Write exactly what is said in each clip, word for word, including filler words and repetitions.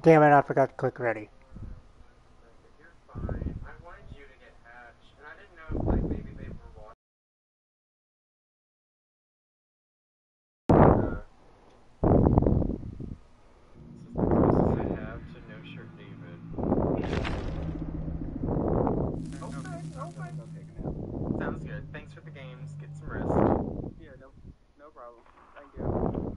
Damn it, I forgot to click ready. You're fine. I wanted you to get hatched, and I didn't know if, like, maybe they were watching. Uh, this is the closest I have to No Shirt David. Okay, okay. Sounds good. Thanks for the games. Get some rest. Yeah, no, no problem. Thank you.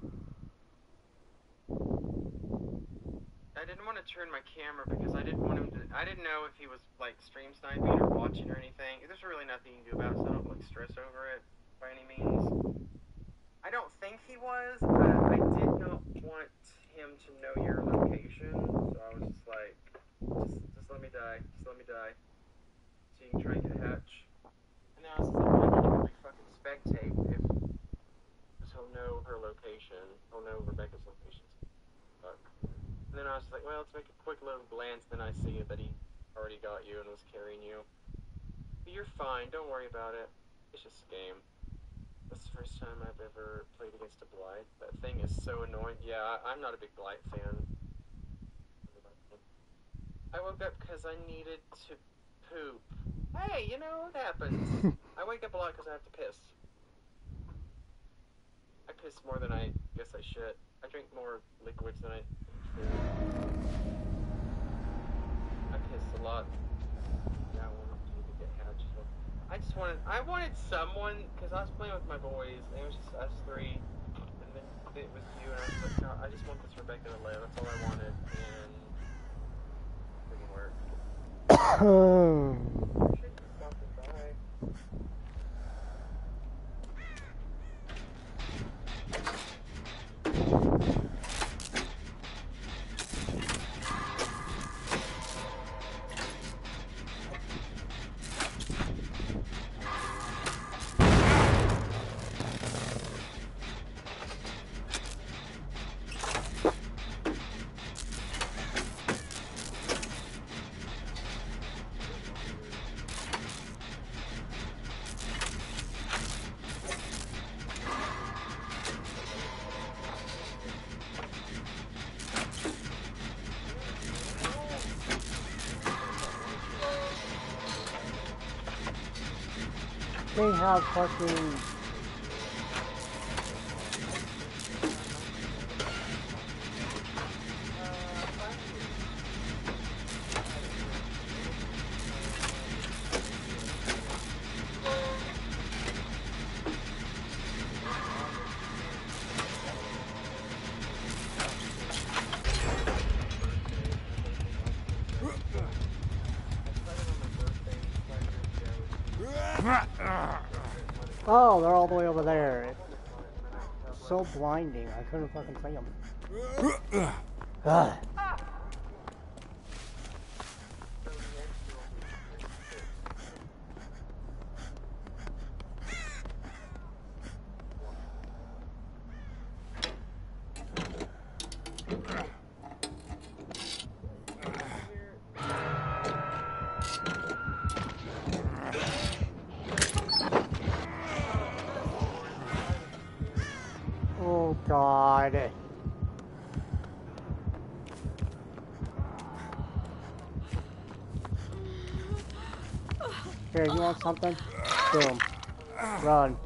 I didn't want to turn my camera because I didn't want him to. I didn't know if he was like stream sniping or watching or anything. There's really nothing you can do about it, so I don't like stress over it by any means. I don't think he was, but I did not want him to know your location, so I was just like, just, just let me die, just let me die, so you can try and get a hatch. And then I was just like, I need to fucking spectate if he'll know her location. He'll know Rebecca's location. Fuck. And then I was like, well, let's make a quick little glance. Then I see that he already got you and was carrying you. But you're fine. Don't worry about it. It's just a game. This is the first time I've ever played against a Blight. That thing is so annoying. Yeah, I, I'm not a big Blight fan. I woke up because I needed to poop. Hey, you know what happens? I wake up a lot because I have to piss. I piss more than I guess I should. I drink more liquids than I should. I piss a lot. Yeah, I wanted you to get hatched. So I just wanted, I wanted someone, because I was playing with my boys, and it was just us three, and then it was you, and I was like, no, I just want this Rebecca to live. That's all I wanted, and it didn't work. Shit, you fucking die. They have fucking... Oh, they're all the way over there. It's so blinding, I couldn't fucking see them. Ugh. Oh God. Here, you want something? Boom. Run.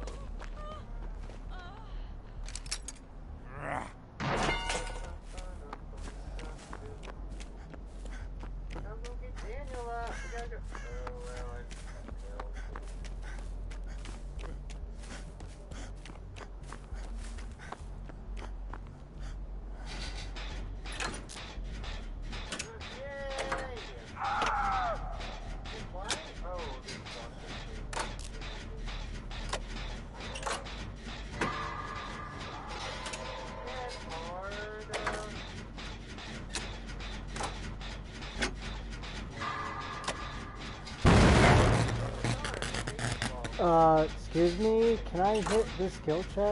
Uh, excuse me, can I hit this skill check?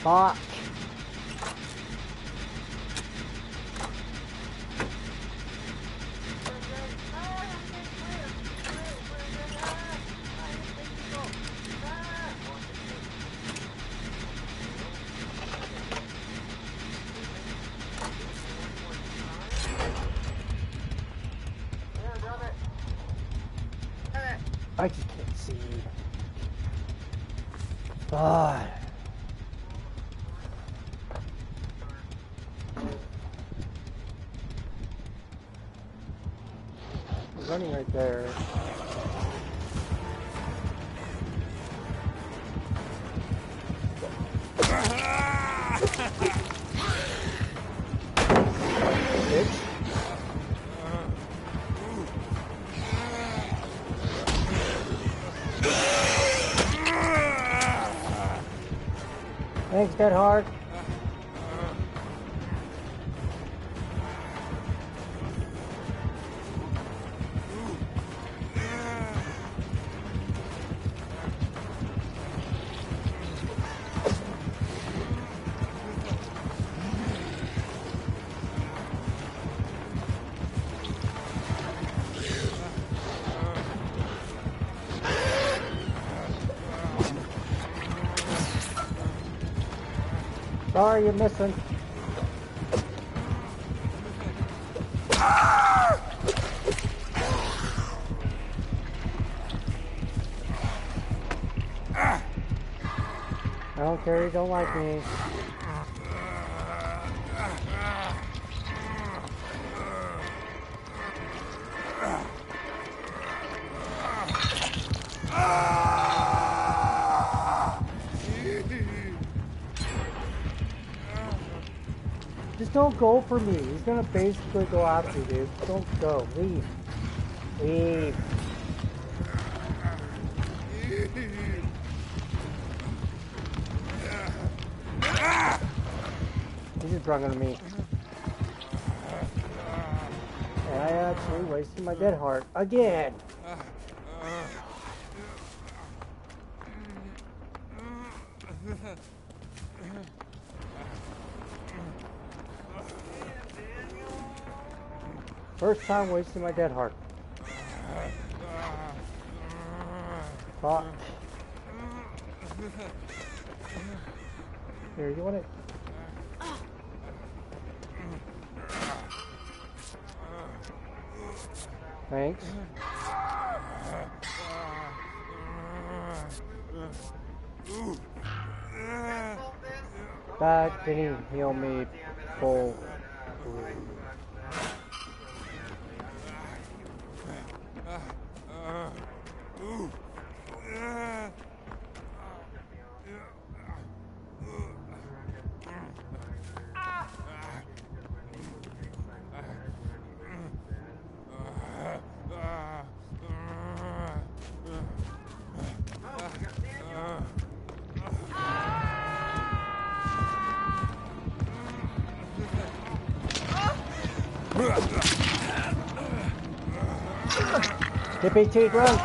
Fuck. I just can't see. God. He's running right there. Bitch. Thanks, Dead Hard. Sorry, you're missing. I don't care, you don't like me. Just don't go for me. He's gonna basically go after you, dude. Don't go. Leave. Leave. He's just running to me. And I actually wasted my dead heart again. First time wasting my dead heart. Fuck. Here, you want it? Thanks. That didn't heal me full. T P T, run!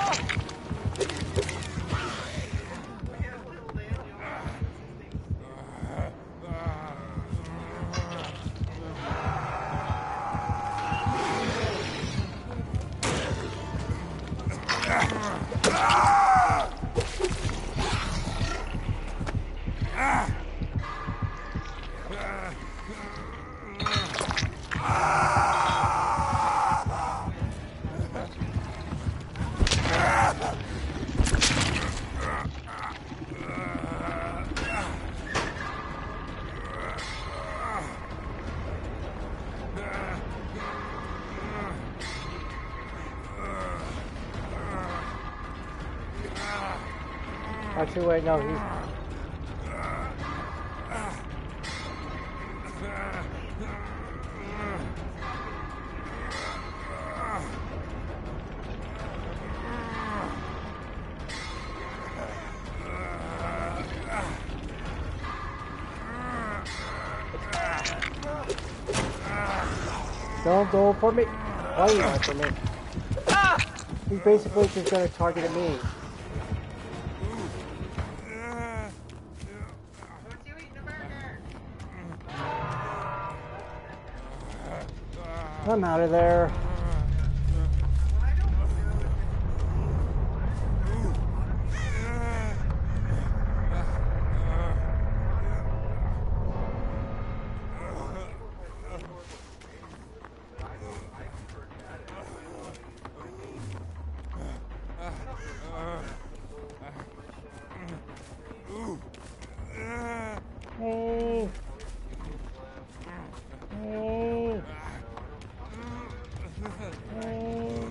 Actually, wait, no, he's... Don't go for me. Why are you going for me? He's basically just gonna target me. What's you eating, America? I'm out of there. Hey. Hey. Hey.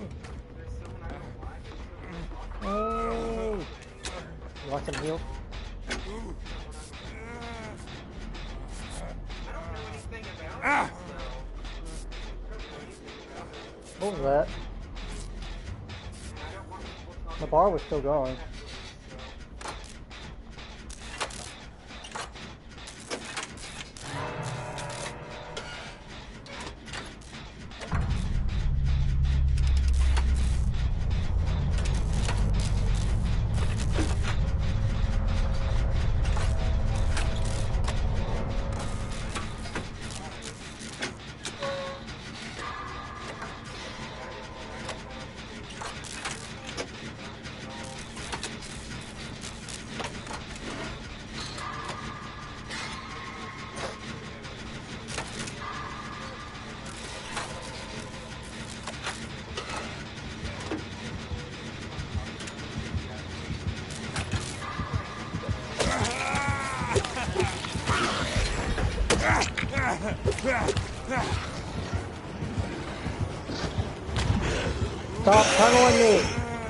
Hey. You want some heal? Ah! What was that? The bar was still going. Stop tunneling me!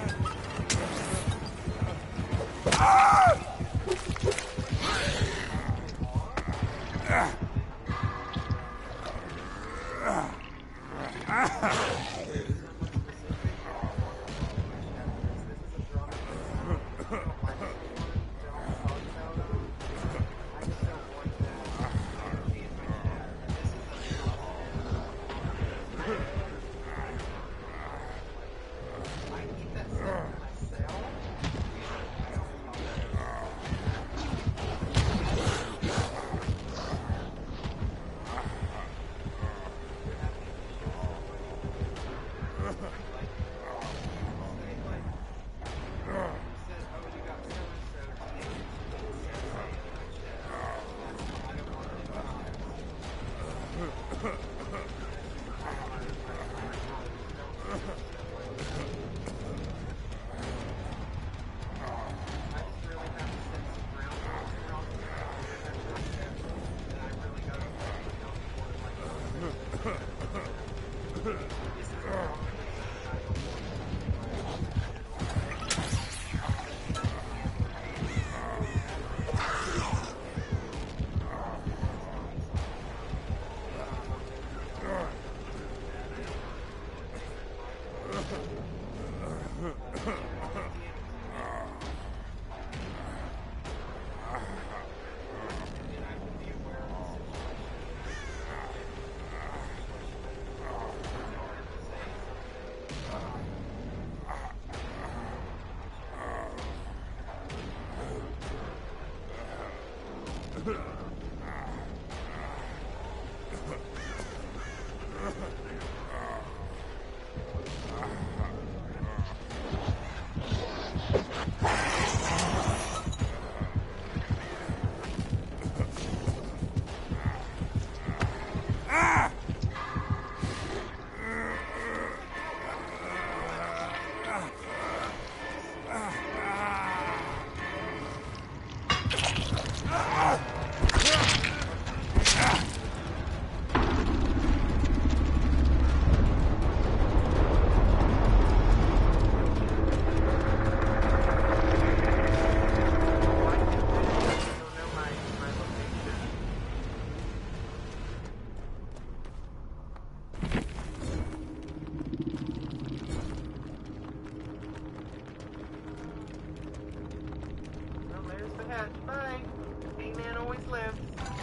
Bye. A-Man always lives.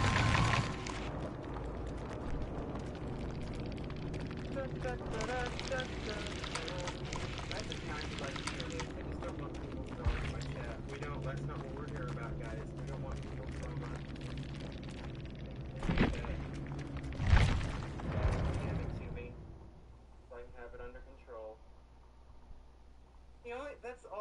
Da, da, da, da, da, da. That's a kind of like, you know, I just don't want people throwing my chat. We don't, that's not what we're here about, guys. We don't want people throwing my chat. Give it to me.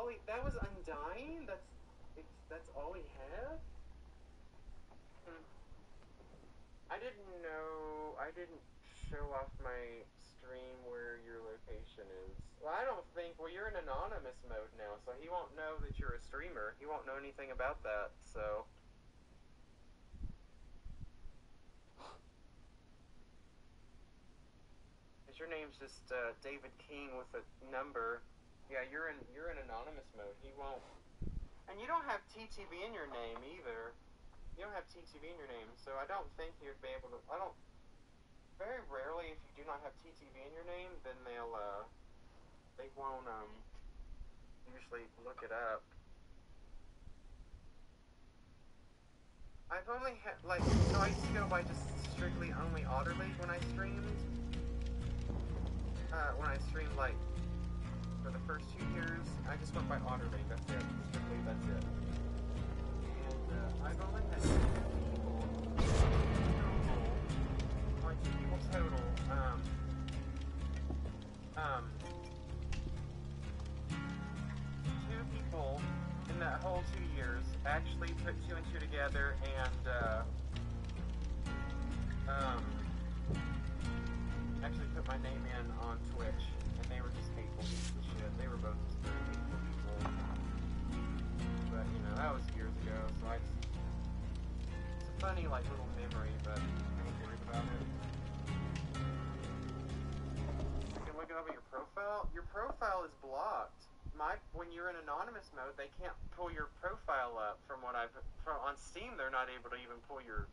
all he, that was Undying? That's, it's, that's all he had? Hmm. I didn't know, I didn't show off my stream where your location is. Well, I don't think, well, you're in anonymous mode now, so he won't know that you're a streamer. He won't know anything about that, so. Because your name's just uh, David King with a number. Yeah, you're in, you're in anonymous mode. He won't. And you don't have T T V in your name either. You don't have T T V in your name, so I don't think you'd be able to, I don't, very rarely if you do not have T T V in your name, then they'll, uh, they won't, um, usually look it up. I've only had, like, so I used to go by just strictly only Otter League when I streamed. Uh, when I streamed, like, for the first two years, I just went by Otter League, that's it. Strictly, that's it. And, uh, I've only had two people, only two people total, um, um, two people in that whole two years actually put two and two together and, uh, um, actually put my name in on Twitch, and they were just hateful pieces of shit. They were both just very hateful people. But, you know, that was years ago, so I just, it's a funny, like, little memory, but I ain't worried about it. You can look it up at your profile. Your profile is blocked. My, when you're in anonymous mode, they can't pull your profile up from what I've, from, on Steam, they're not able to even pull your,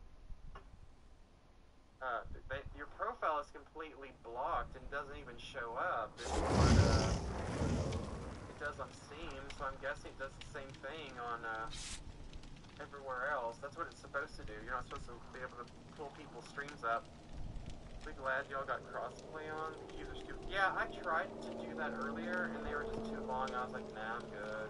uh, they, your profile is completely blocked and doesn't even show up. It's what, uh, it does on Steam, so I'm guessing it does the same thing on, uh, everywhere else. That's what it's supposed to do. You're not supposed to be able to pull people's streams up. Be glad y'all got crossplay on. The user's too. Yeah, I tried to do that earlier, and they were just too long. I was like, nah, I'm good.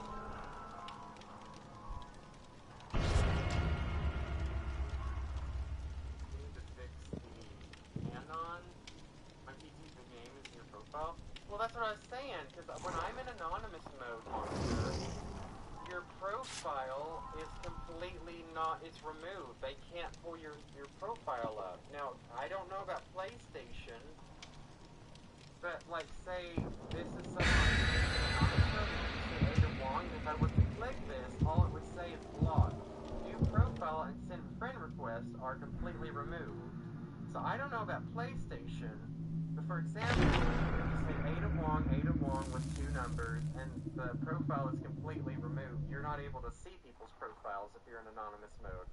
You need to fix the anon. My P T's the game is in your profile. Well, that's what I was saying, because when I'm in anonymous mode, Monster, your profile is completely not, it's removed. They can't pull your, your profile up. Now, I don't know about PlayStation, but, like, say, this is someone Ada Wong, if I was to click this, all it would say is blocked. New profile and send friend requests are completely removed. So I don't know about PlayStation, but for example, you just say Ada Wong, Ada Wong with two numbers, and the profile is completely removed. You're not able to see people's profiles if you're in anonymous mode.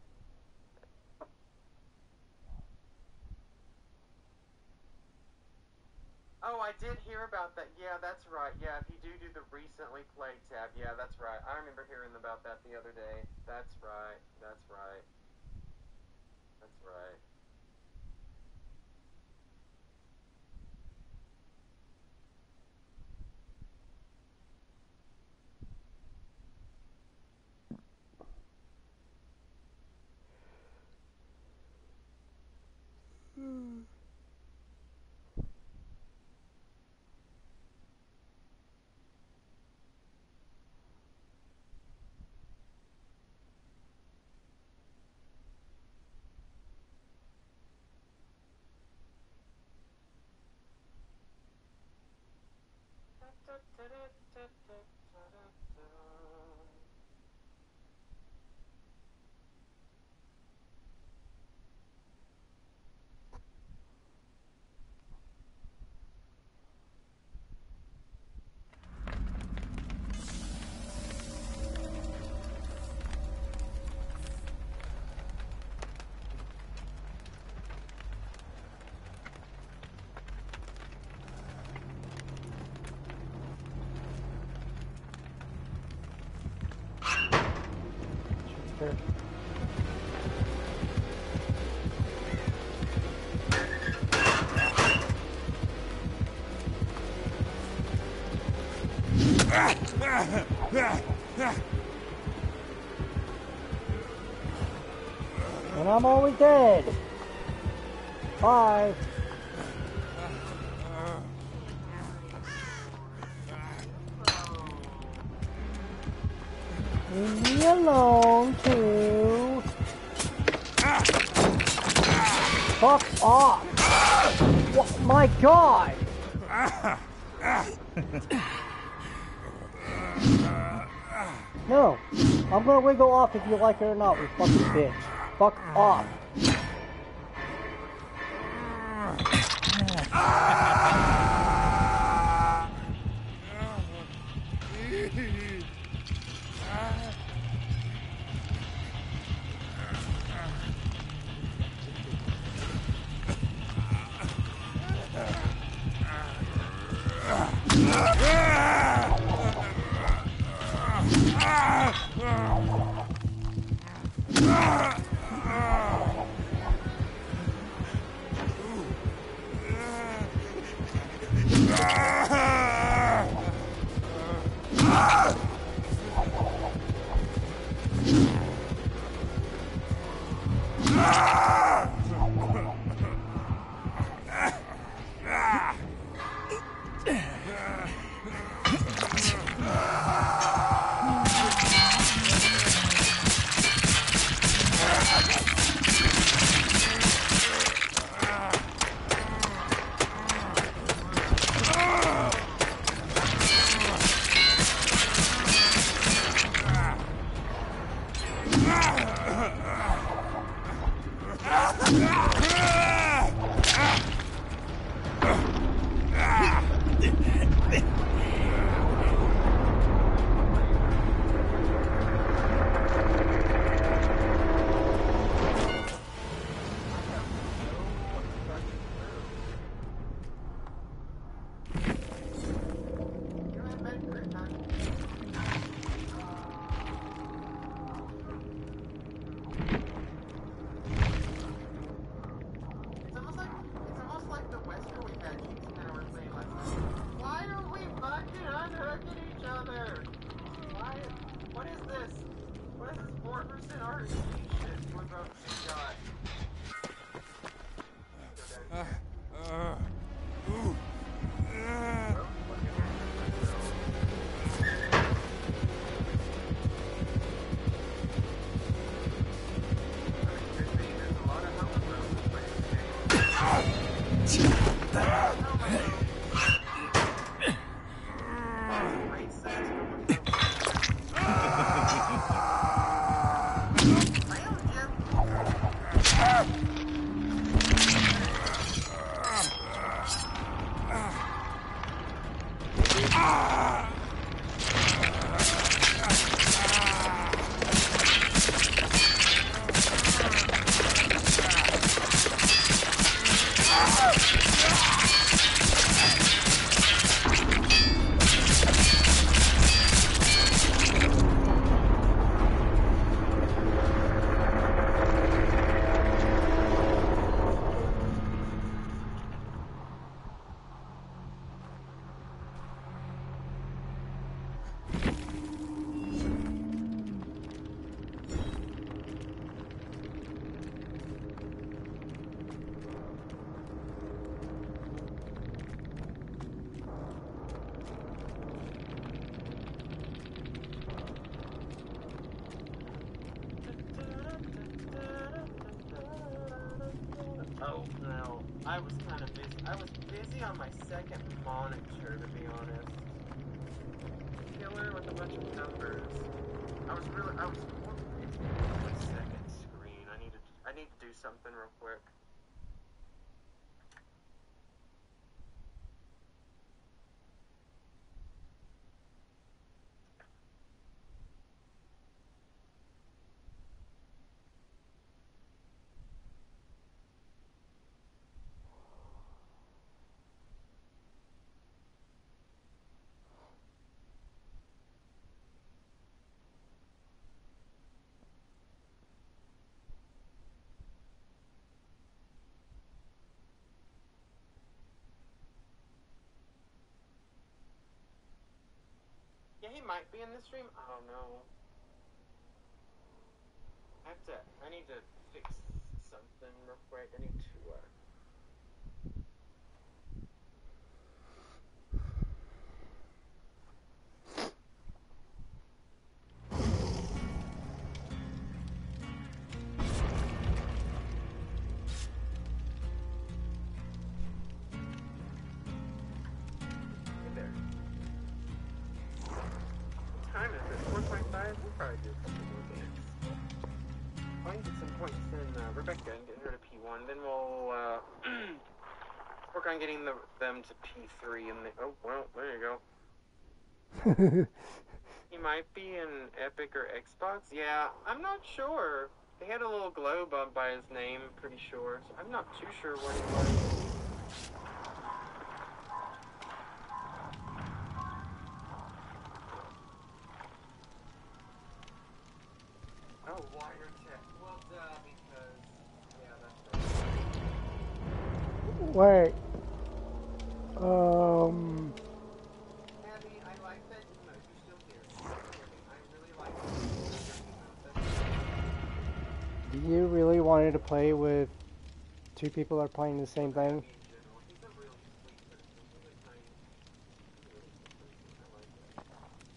Oh, I did hear about that. Yeah, that's right. Yeah, if you do do the recently played tab, yeah, that's right. I remember hearing about that the other day. That's right. That's right. That's right. Hmm. Sure. And I'm always dead. Bye. Leave me alone, too. Fuck off! What? My God! No, I'm gonna wiggle off if you like it or not, you fucking bitch. Fuck off. I was kind of busy. I was busy on my second monitor, to be honest. Killer with a bunch of numbers. I was really, I was more busy on my second screen. I needed, I need to do something real quick. Yeah, he might be in the stream. I don't know. I have to, I need to fix something real quick. I need to, uh... try and get some points in uh, Rebecca and get her to P one. Then we'll uh, work on getting the, them to P three. And the, oh, well, there you go. He might be in Epic or Xbox. Yeah, I'm not sure. They had a little globe up by his name, pretty sure. So I'm not too sure what he was. Oh, wiretech. Well, duh, because... Yeah, that's Wait. right. Um... Abby, I like that emote. You're still here. I really like that emote. Do you really want to play with two people that are playing the same thing? He's a really sweet person. He's a kind, really sweet person. I like that.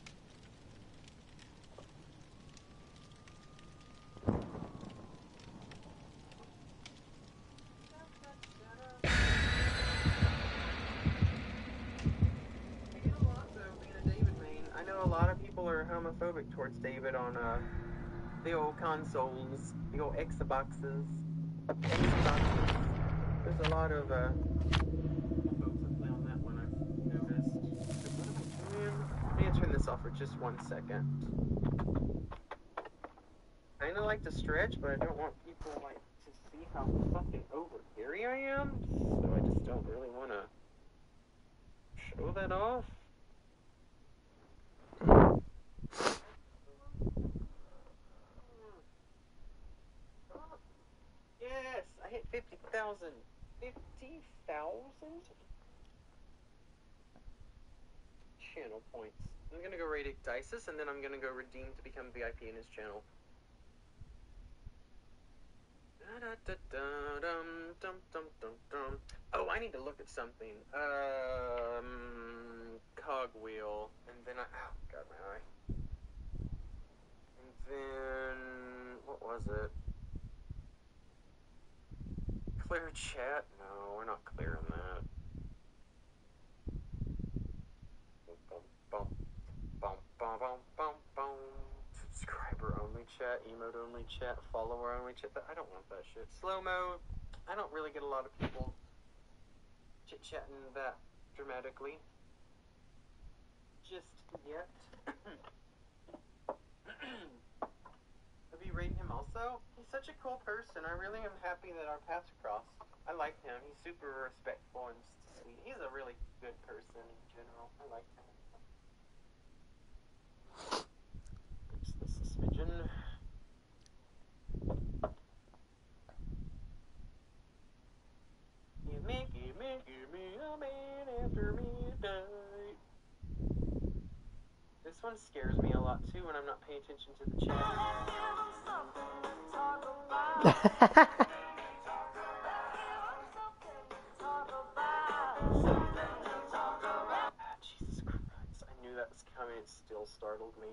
I get a lot, though, being a David main. I know a lot of people are homophobic towards David on uh, the old consoles, the old Xboxes. Xboxes. There's a lot of uh, folks that play on that one, I've noticed. Let me turn this off for just one second. I kinda like to stretch, but I don't want people like to see how fucking overhairy I am, so I just don't really want to show that off. Yes, I hit fifty thousand. fifty thousand? Channel points. I'm gonna go raid Ecdysis, and then I'm gonna go redeem to become V I P in his channel. Oh, I need to look at something. Um, cogwheel, and then I. Oh, God, my eye. And then what was it? Clear chat? No, we're not clearing that. Bum, bum, bum, bum, bum, bum, bum. Subscriber only chat, emote only chat, follower only chat. I don't want that shit. Slow mo. I don't really get a lot of people chit chatting that dramatically. Just yet. Have you rated him also? He's such a cool person. I really am happy that our paths crossed. I like him. He's super respectful and just sweet. He's a really good person in general. I like him. Fix this a smidgen. Gimme, gimme, gimme a man after midnight. This one scares me a lot too when I'm not paying attention to the chat. Jesus Christ, I knew that was coming, it still startled me.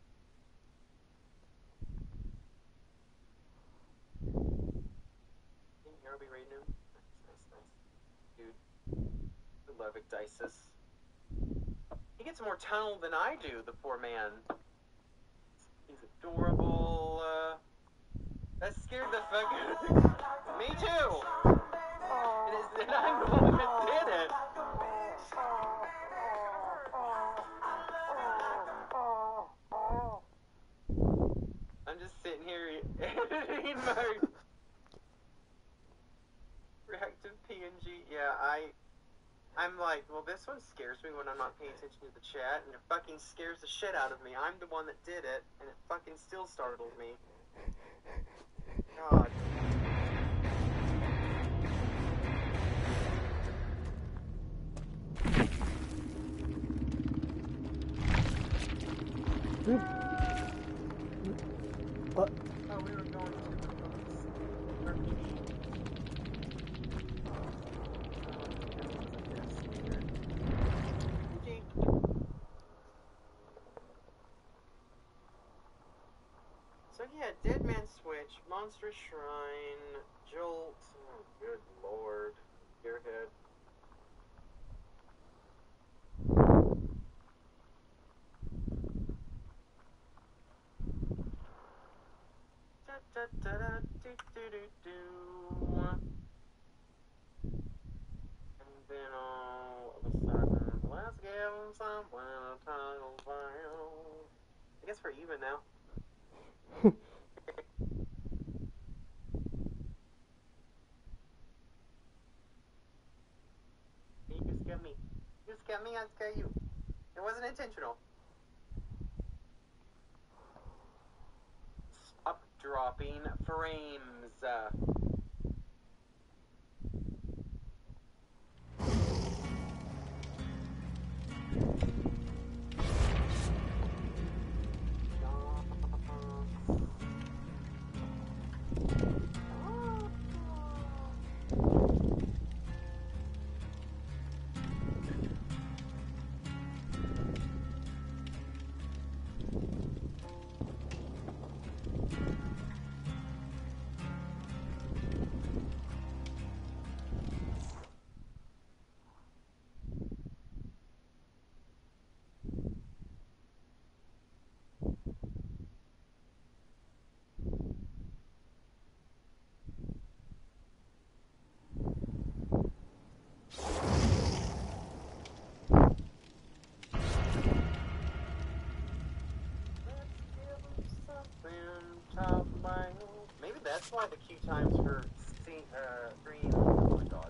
Didn't hear I'll be raiding him. Nice, nice, nice. Dude, I love Ecdysis. He gets more tunnel than I do, the poor man. He's adorable. Uh, that scared the fuck out of me. Me too! And, it's, and I'm the one that did it. I'm just sitting here editing my reactive P N G. Yeah, I... I'm like, well, this one scares me when I'm not paying attention to the chat, and it fucking scares the shit out of me. I'm the one that did it, and it fucking still startled me. God. What? Oh, we were going to the books. So yeah, Dead Man Switch, Monster Shrine, Jolt, oh, good lord, Gearhead. Da, da, da, da, I guess we're even now. You scare me. You scare me, I scare you. It wasn't intentional. Stop dropping frames. Uh, Maybe that's why the queue times for scene, uh, screen. Oh my god.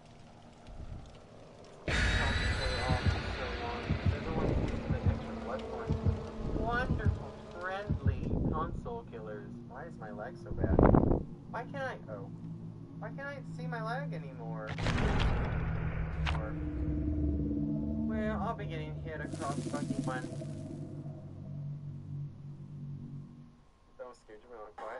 Everyone's using the extra Bloodborne. Wonderful, friendly console killers. Why is my leg so bad? Why can't I? Oh. Why can't I see my leg anymore? Or, well, I'll be getting hit across fucking one. That was scared. You went on quiet.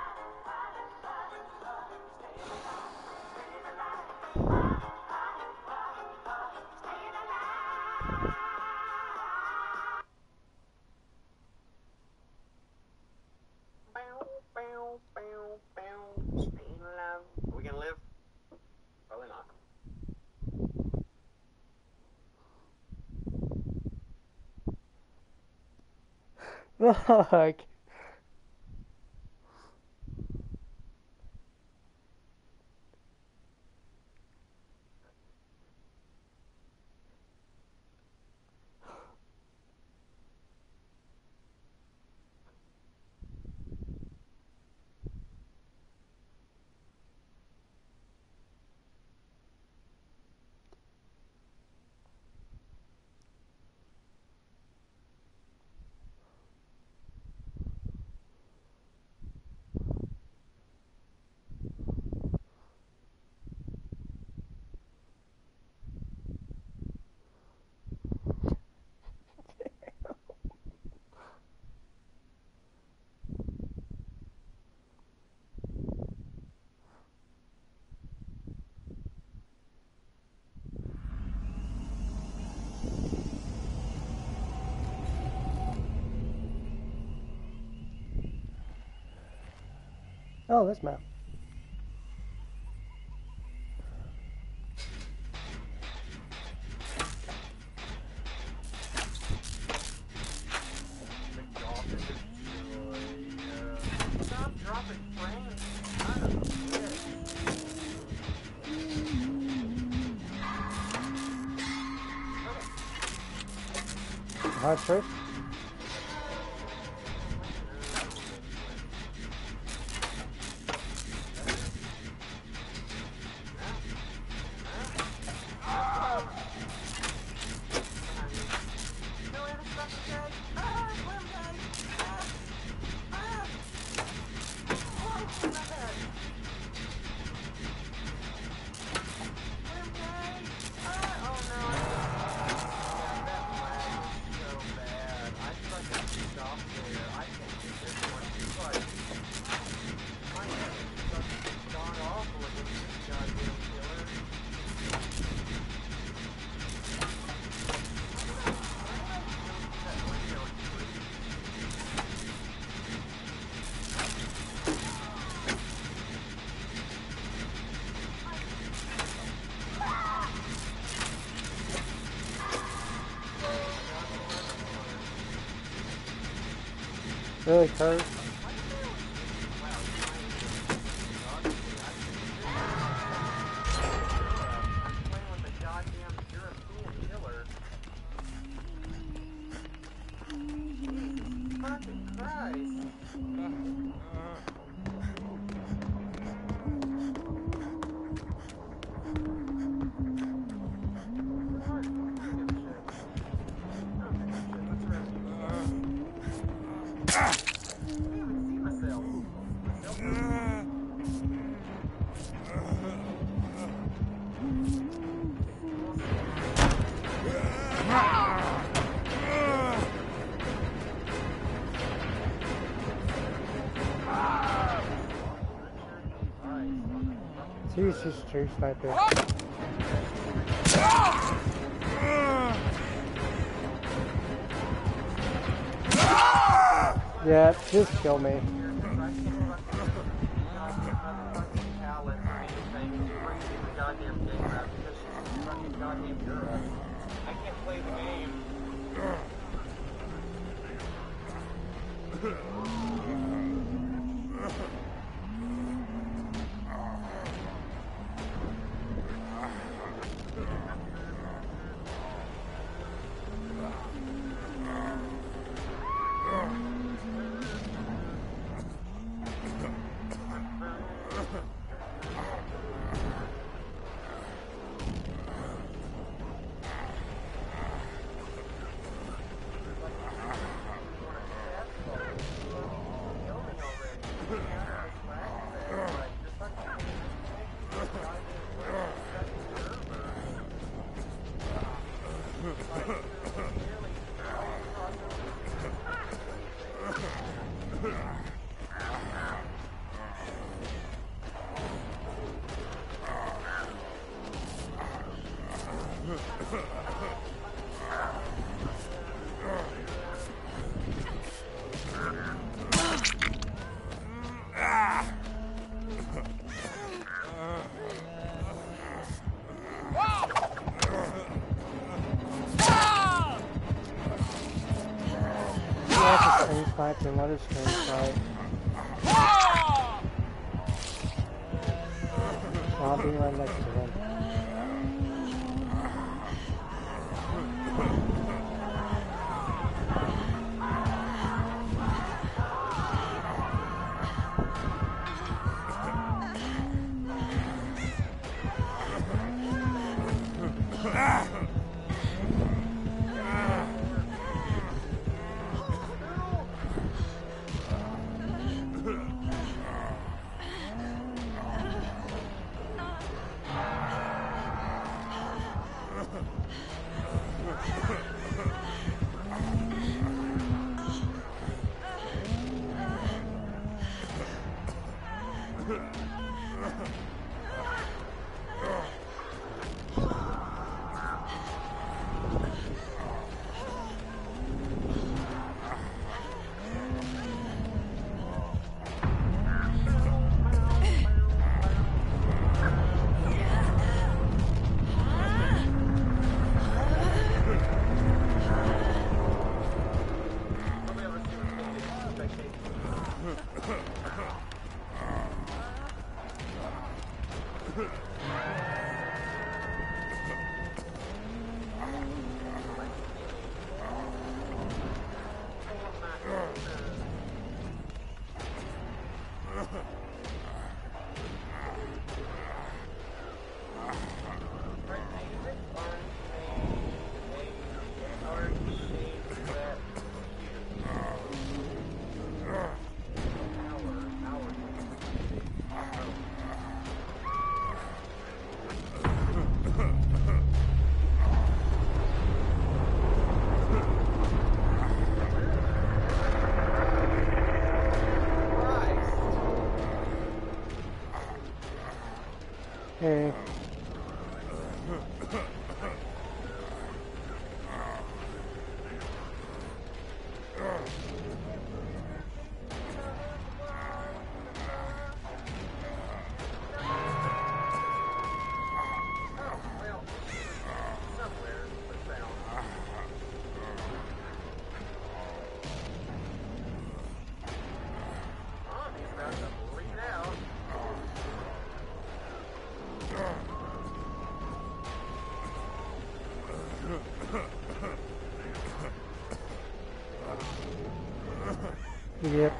Are we gonna live? Probably not. Fuck. Oh, this map. Stop dropping frames. Son of a bitch. Hard first. Really, Kurt? Jeez, he's a true sniper. Yeah, just kill me. I can't play the game. Sniper, let us stream fight. I'll be right next to him. Hey. Yep.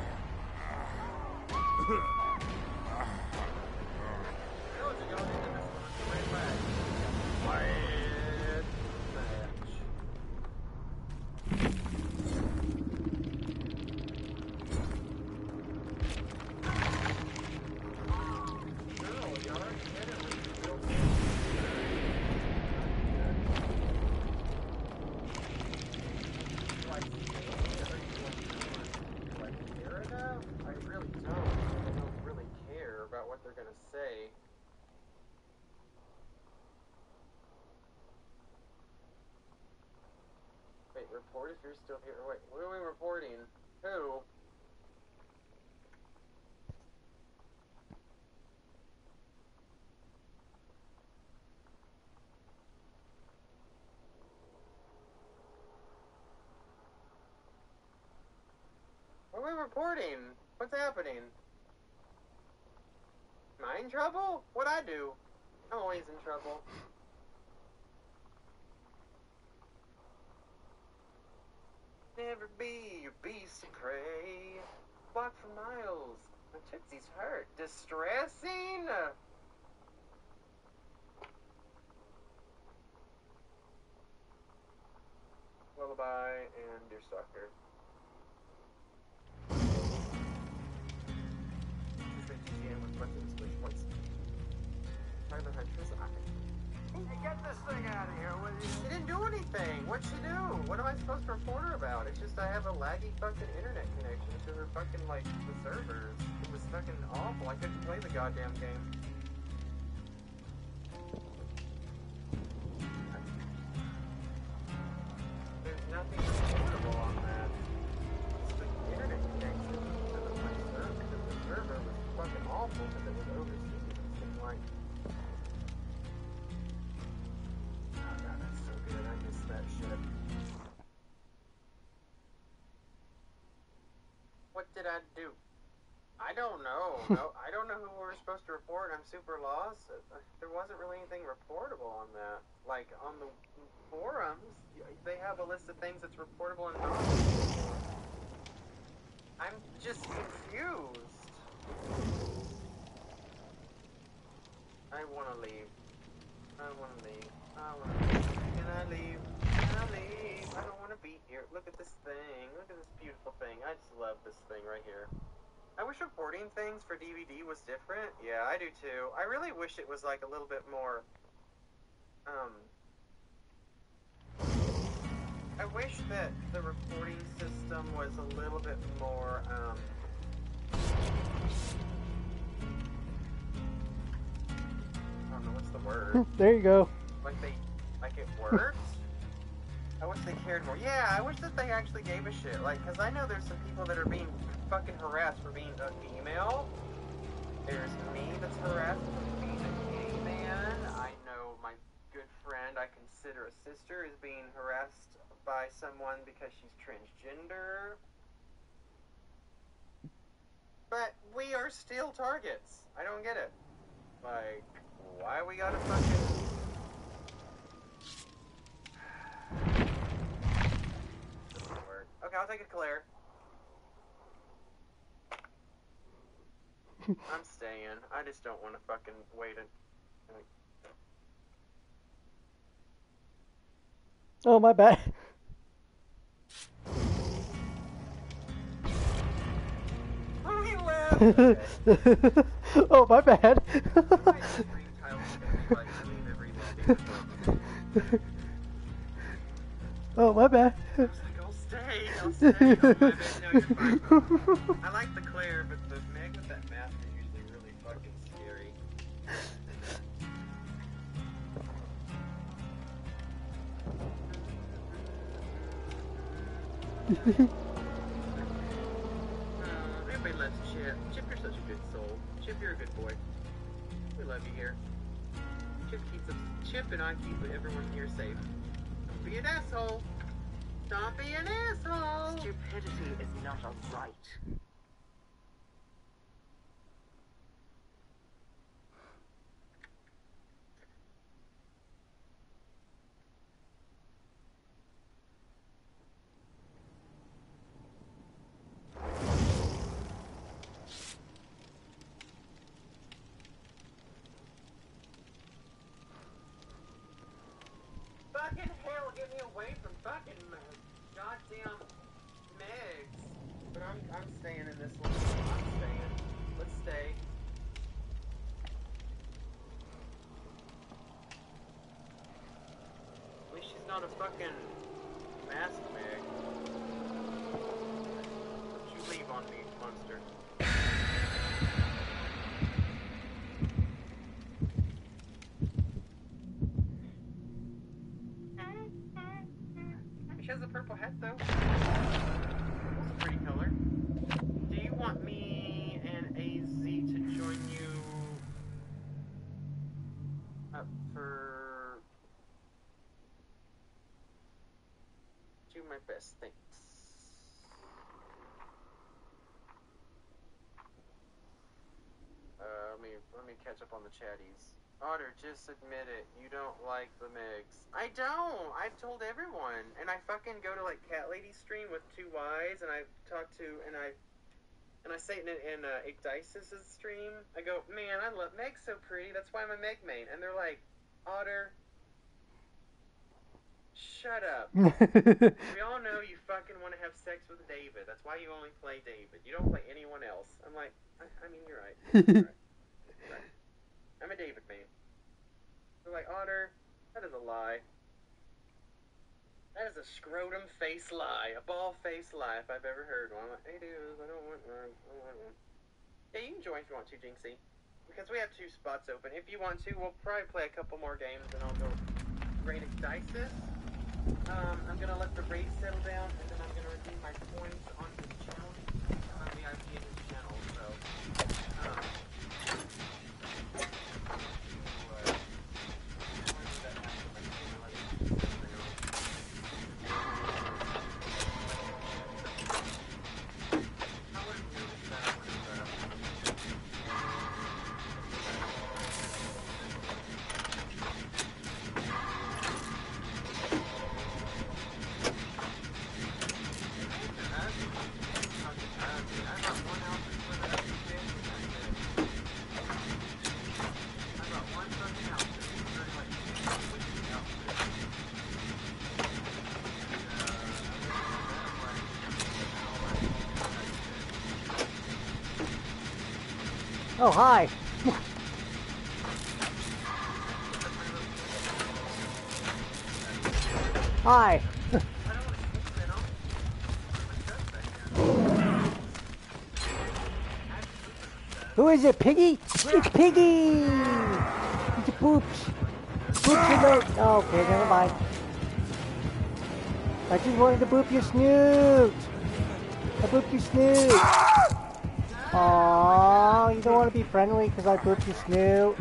you're still here. Wait, what are we reporting? Who? What are we reporting? What's happening? Am I in trouble? What'd I do? I'm always in trouble. Never be a beast of prey. Walk for miles. My tootsie's hurt. Distressing? Lullaby and Deerstalker. Tyler Hunter's eye. Hey, get this thing out of here, will you? She didn't do anything. What'd she do? What am I supposed to report her about? It's just I have a laggy fucking internet connection to her fucking, like, the servers. It was fucking awful. I couldn't play the goddamn game. There's nothing reportable on that. It's the internet connection to the fucking server. The server was fucking awful because it was overseas. It seemed like. Oh god, that's so good. I miss that shit. What did I do? I don't know. No, I don't know who we're supposed to report. I'm super lost. There wasn't really anything reportable on that. Like, on the forums, they have a list of things that's reportable and not reportable. I'm just confused. I want to leave. I want to leave. I want to leave. Can I leave? Can I leave? I don't want to be here. Look at this thing. Look at this beautiful thing. I just love this thing right here. I wish reporting things for D V D was different. Yeah, I do too. I really wish it was like a little bit more, um, I wish that the reporting system was a little bit more, um, I don't know, what's the word? There you go. Like they, like it worked? I wish they cared more. Yeah, I wish that they actually gave a shit. Like, because I know there's some people that are being fucking harassed for being a female. There's me that's harassed for being a gay man. I know my good friend, I consider a sister, is being harassed by someone because she's transgender. But we are still targets. I don't get it. Like, why we gotta fucking... Okay, I'll take a Claire. I'm staying. I just don't want to fucking wait it. Oh, my bad. Oh, he left! Oh, my bad. My screen tiles are gonna be like, I leave every lobby. Oh, my bad. I was like, I'll stay, I'll stay. Oh, my bad. No, you're fine. I like the Claire, but the Meg with that mask are usually really fucking scary. uh, everybody loves Chip. Chip, you're such a good soul. Chip, you're a good boy. We love you here. Chip keeps us, Chip and I keep everyone here safe. Don't be an asshole. Don't be an asshole. Stupidity is not a right. Fucking hell, get me away from fucking goddamn Megs. But I'm I'm staying in this one. I'm staying. Let's stay. At least she's not a fucking masked Meg. Don't you leave on me, monster. She has a purple hat, though. That's a pretty color. Do you want me and A Z to join you up for... Do my best, thanks. Uh, let me, let me catch up on the chatties. Otter, just admit it. You don't like the mix. I don't. I've told everyone. And I fucking go to, like, Cat Lady stream with two Y's, and I talk to, and I, and I say it in, in uh, Igdices' stream. I go, man, I love Meg's so pretty. That's why I'm a Meg main. And they're like, Otter, shut up. We all know you fucking want to have sex with David. That's why you only play David. You don't play anyone else. I'm like, I, I mean, you're right. You're right. You're right. I'm a David main. They're like, Otter, that is a lie. That is a scrotum face lie. A ball face lie if I've ever heard one. I'm like, hey dudes, I don't want one. I don't want one. Yeah, you can join if you want to, Jinxie. Because we have two spots open. If you want to, we'll probably play a couple more games and I'll go raid Igdices. Um, I'm gonna let the raid settle down and then I'm gonna redeem my points on his channel. I'm V I P in his channel, so um Oh, hi. Hi. Who is it, Piggy? It's Piggy! It's a Boops. Boops alert. Oh, okay, never mind. I just wanted to boop your snoot. I booped your snoot. Aww, you don't want to be friendly because I booped your snoot.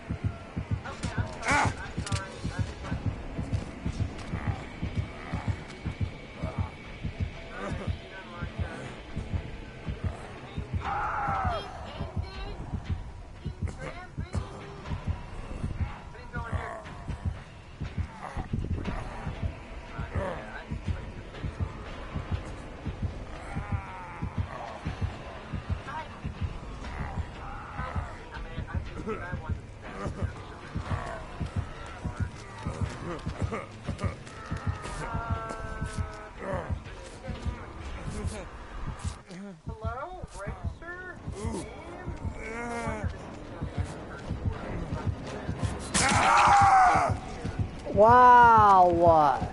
Wow!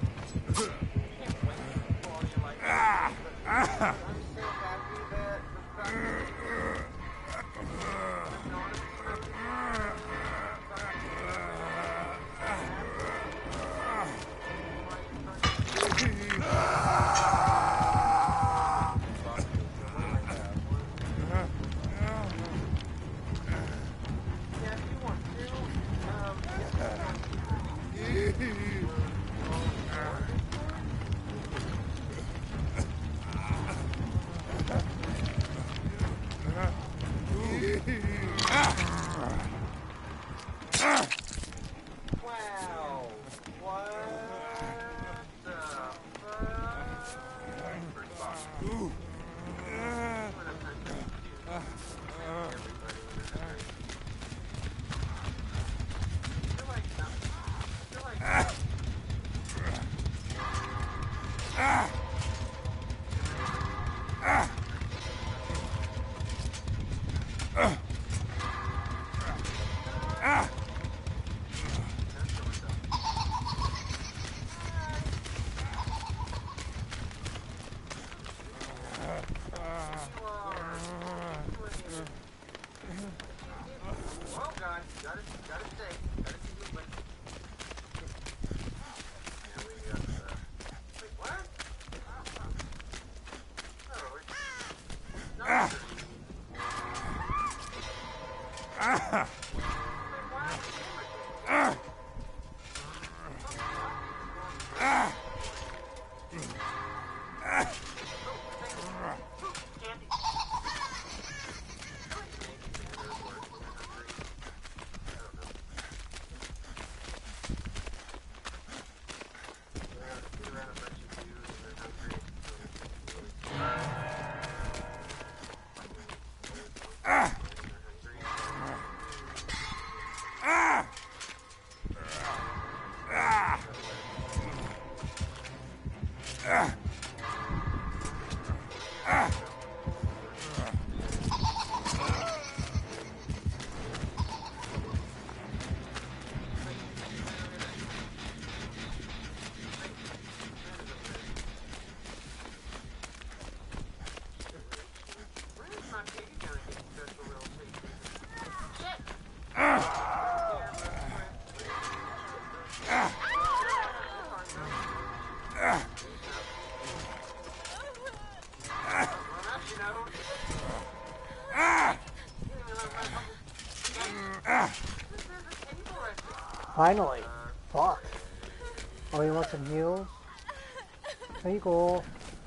Finally. Fuck. Oh, you want some heals? There you go.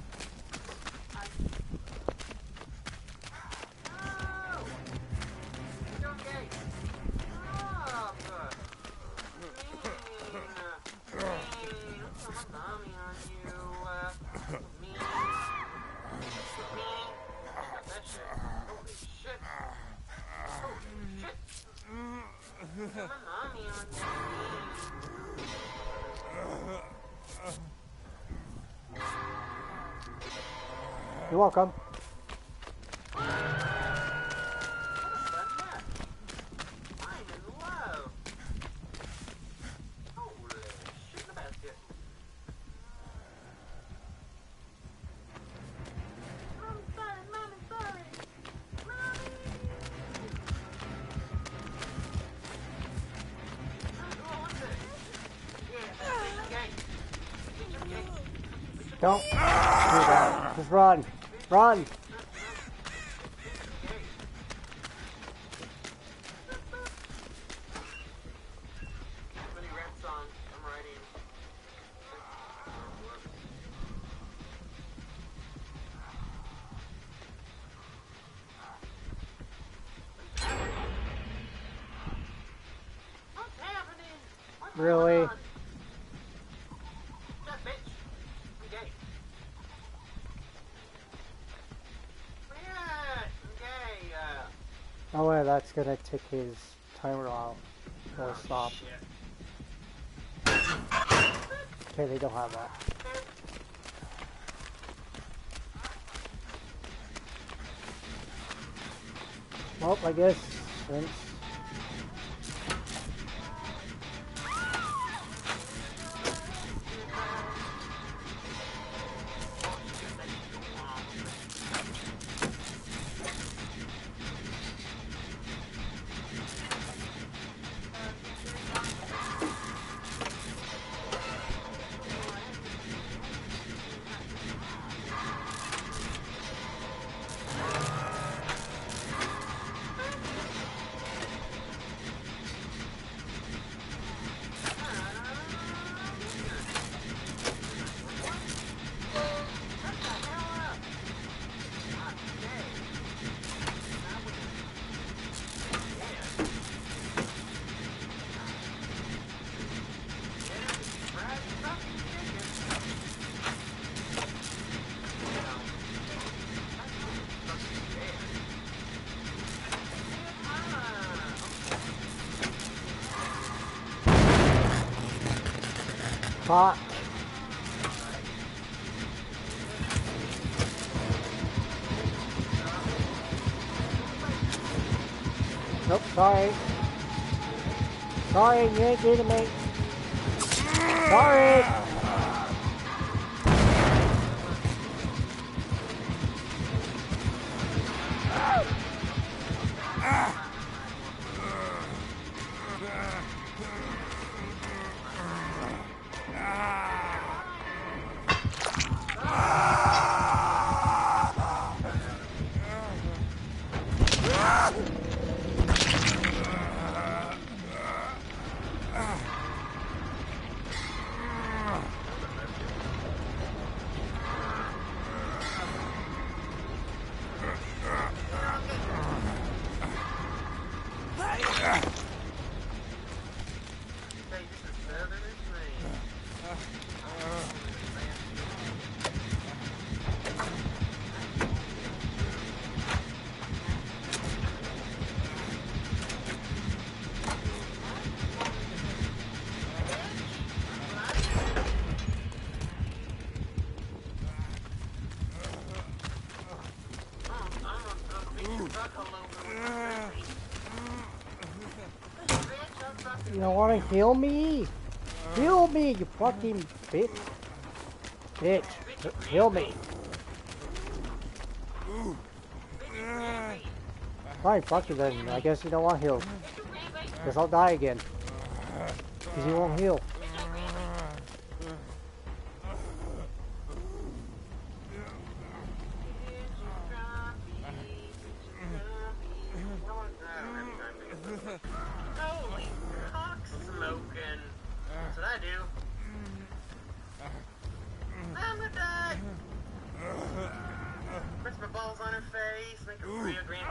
You're welcome. Don't do that. Just run. Run. Really? Oh wait, that's gonna take his timer out. Or stop. Okay, they don't have that. Well, I guess since Fuck. Nope, sorry. Sorry, you ain't getting me. Sorry. You don't want to heal me? Heal me, you fucking bitch. Bitch, heal me. Fine, fuck you then. I guess you don't want heal. Guess I'll die again. Because you won't heal. Holy cock smoking. I do. I'm gonna die. Press my balls on her face, make her real grand.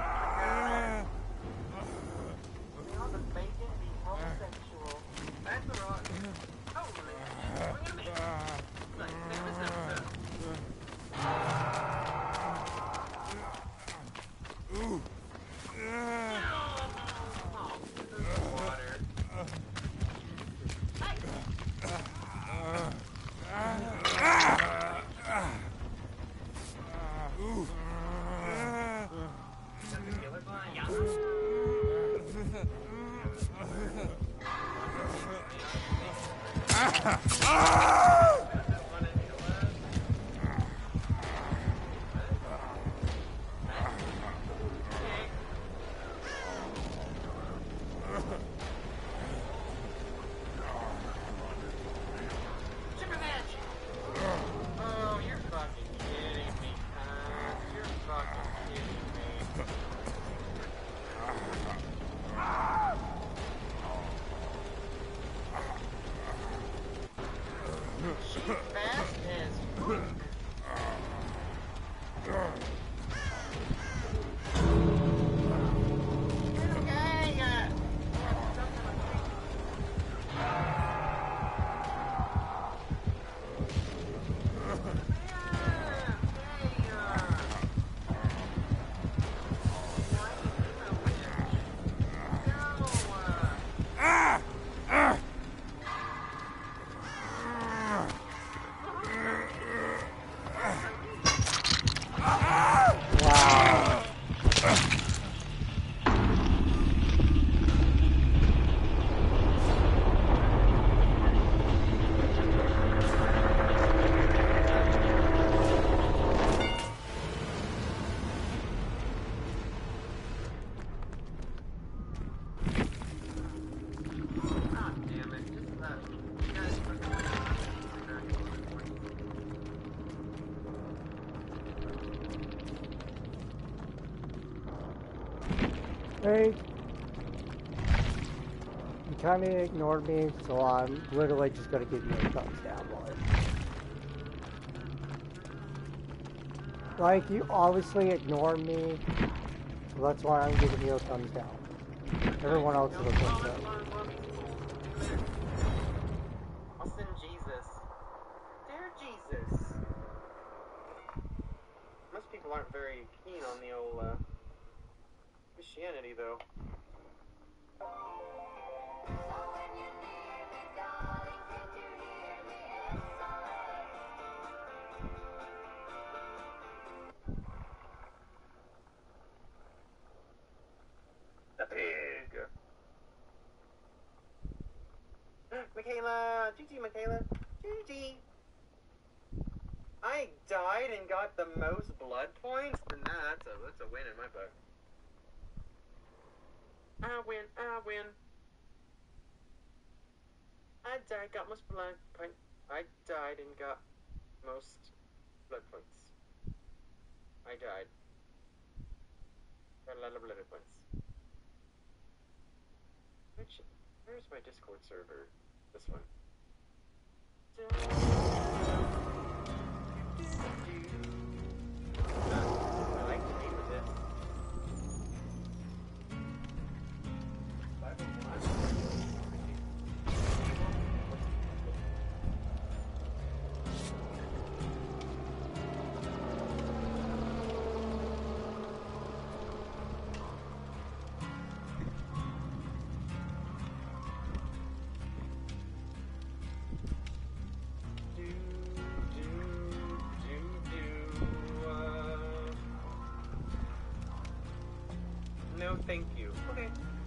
Now the bacon be homosexual. That's the rock. Holy shit. Look at me. Like, check this episode. Oh, this is water. Oh, you're fucking kidding me, huh? You're fucking kidding me. She's fast as fuck. Okay, uh, Hey, you kind of ignored me, so I'm literally just gonna give you a thumbs down, boy. Like, you obviously ignored me, so that's why I'm giving you a thumbs down. Everyone else is a thumbs up. I'll send Jesus. Dear Jesus. Most people aren't very keen on the old, uh, Christianity, though. The pig. Michaela, G G, Michaela, G G. I died and got the most blood points. Then that's a that's a win in my book. I win, I win. I died, got most blood points. I died and got most blood points. I died. Got a lot of blood points. Which, where's my Discord server? This one. I like the name of this. No, thank you. Okay.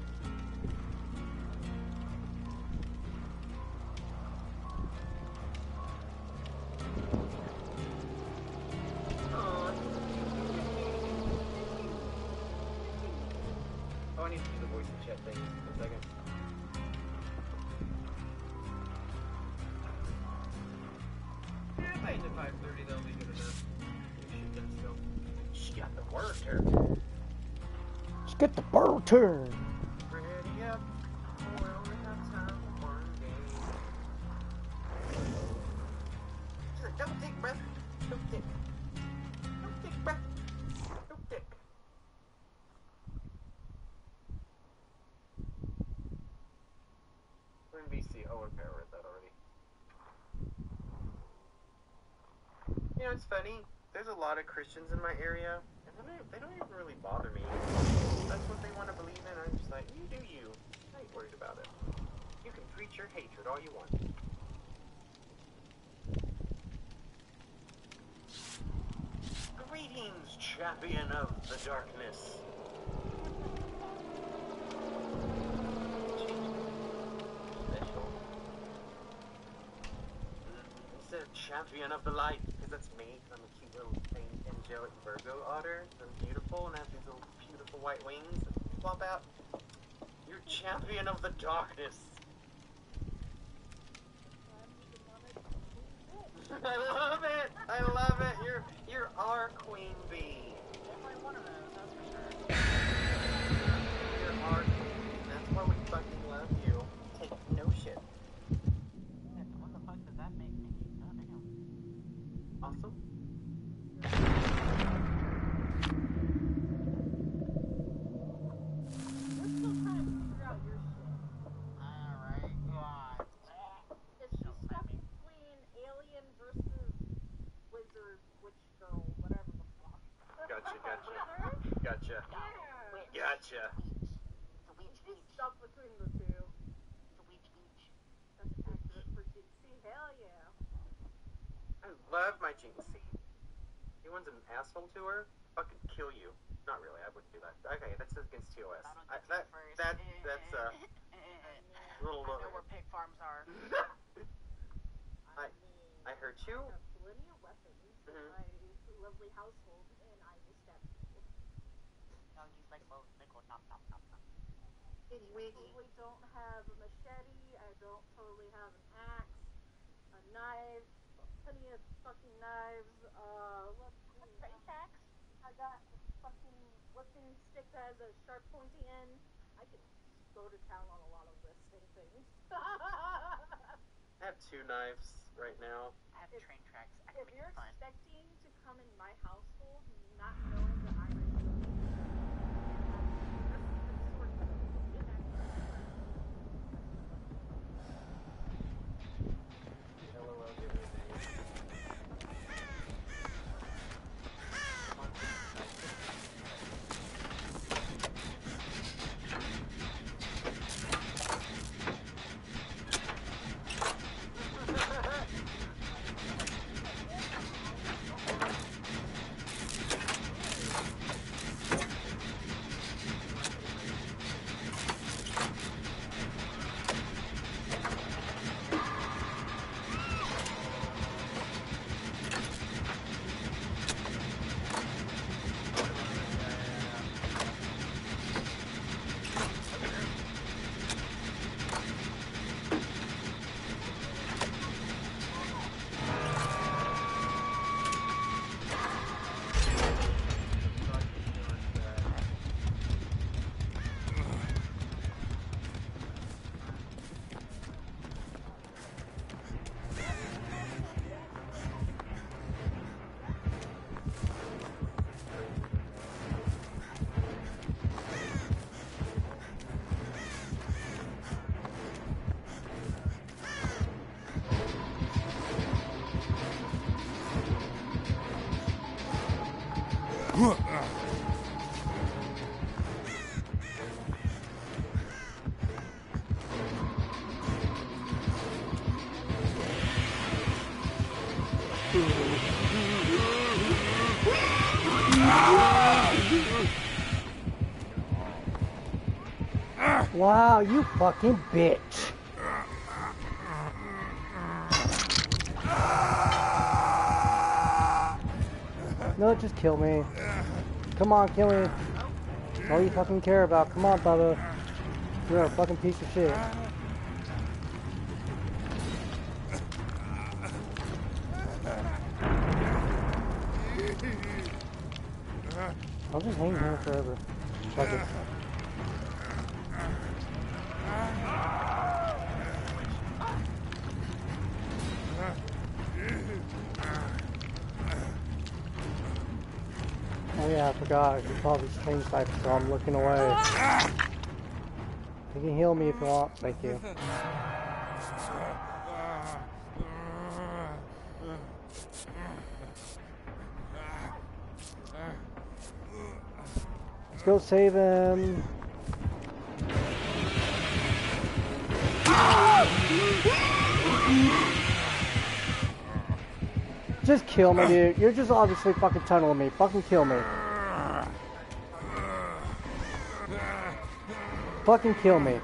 Aw. Oh, I need to do the voice and chat thing. One second. Yeah, if I hit five thirty, that'll be good enough. We should then still. She got the word here. Let's get the barrel turn. Ready up. We only have time for one game. see. Oh, okay, I read that already. You know, it's funny. There's a lot of Christians in my area, and they don't, they don't even really bother me. That's what they want to believe in. I'm just like, you do you. I ain't worried about it. You can preach your hatred all you want. Greetings, champion of the darkness. Special. Instead of champion of the light, because that's me. I'm a cute little thing, angelic Virgo otter. I'm beautiful and I have these little beautiful white wings that flop out. You're champion of the darkness. I love it! I love it! You're you're our queen bee. Definitely one of those, that's for sure. You're our queen bee. That's why we fucking love you. Take no shit. What the fuck does that make me? Goddamn. Awesome. We're still trying to figure out your shit. Alright, God. Is she stuck between alien versus wizard, witch girl, whatever the fuck? Gotcha, gotcha. Wizard? Gotcha. Yeah. Gotcha. The witch She's beach. stuck between the two. The witch beach. That's accurate for Jinxie. Hell yeah. I love my Jinxie. Anyone's an asshole to her? Fucking kill you. Not really, I wouldn't do that. Okay, that's against T O S. That'll I, get that, you first. that, that's, uh, little, I know little. where pig farms are. I- mean, I hurt you? I have plenty of weapons in Mhm. my lovely household, and I will stab people. I'll use like both. They go knock, knock, knock, knock. I totally don't have a machete. I don't totally have an axe, a knife, plenty of fucking knives. Uh, let's see. Pickaxe? I got a fucking whipping stick that has a sharp pointy end. I could go to town on a lot of listing things. I have two knives right now. I have If- train tracks. I If can make you're it fun. expecting to come in my household not knowing that I'm a human, LOL, give me a name. Wow, you fucking bitch. No, just kill me. Come on, kill me. That's all you fucking care about. Come on, Bubba. You're a fucking piece of shit. I'll just hang here forever. Fuck it. Oh yeah, I forgot. You probably changed types, so I'm looking away. You can heal me if you want. Thank you. go save him. Just kill me, dude. You're just obviously fucking tunneling me. Fucking kill me. Fucking kill me.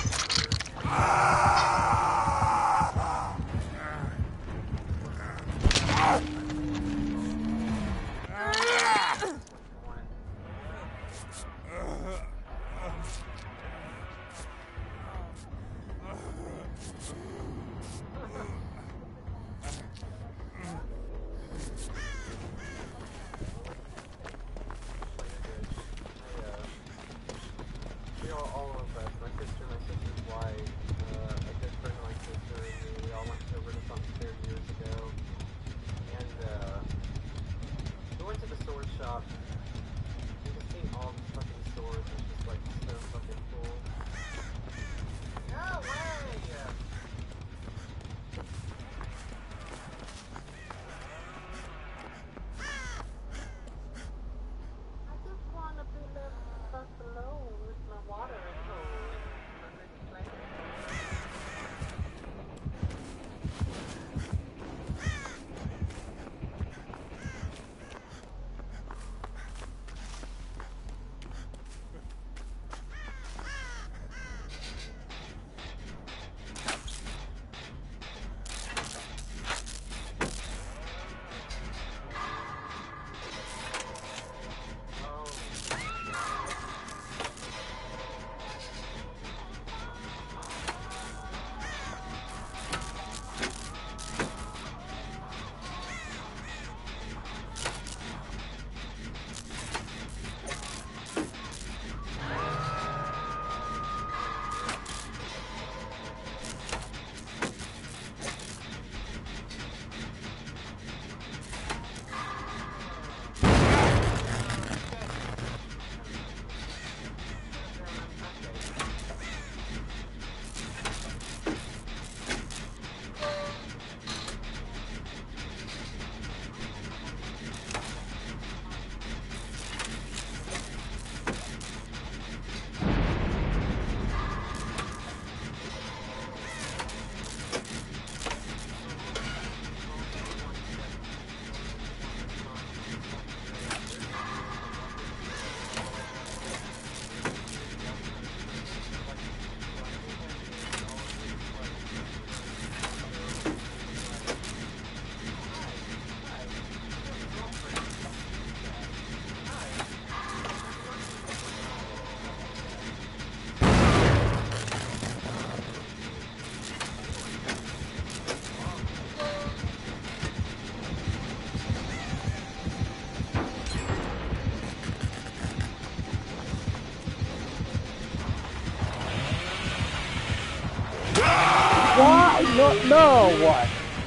No, no, what?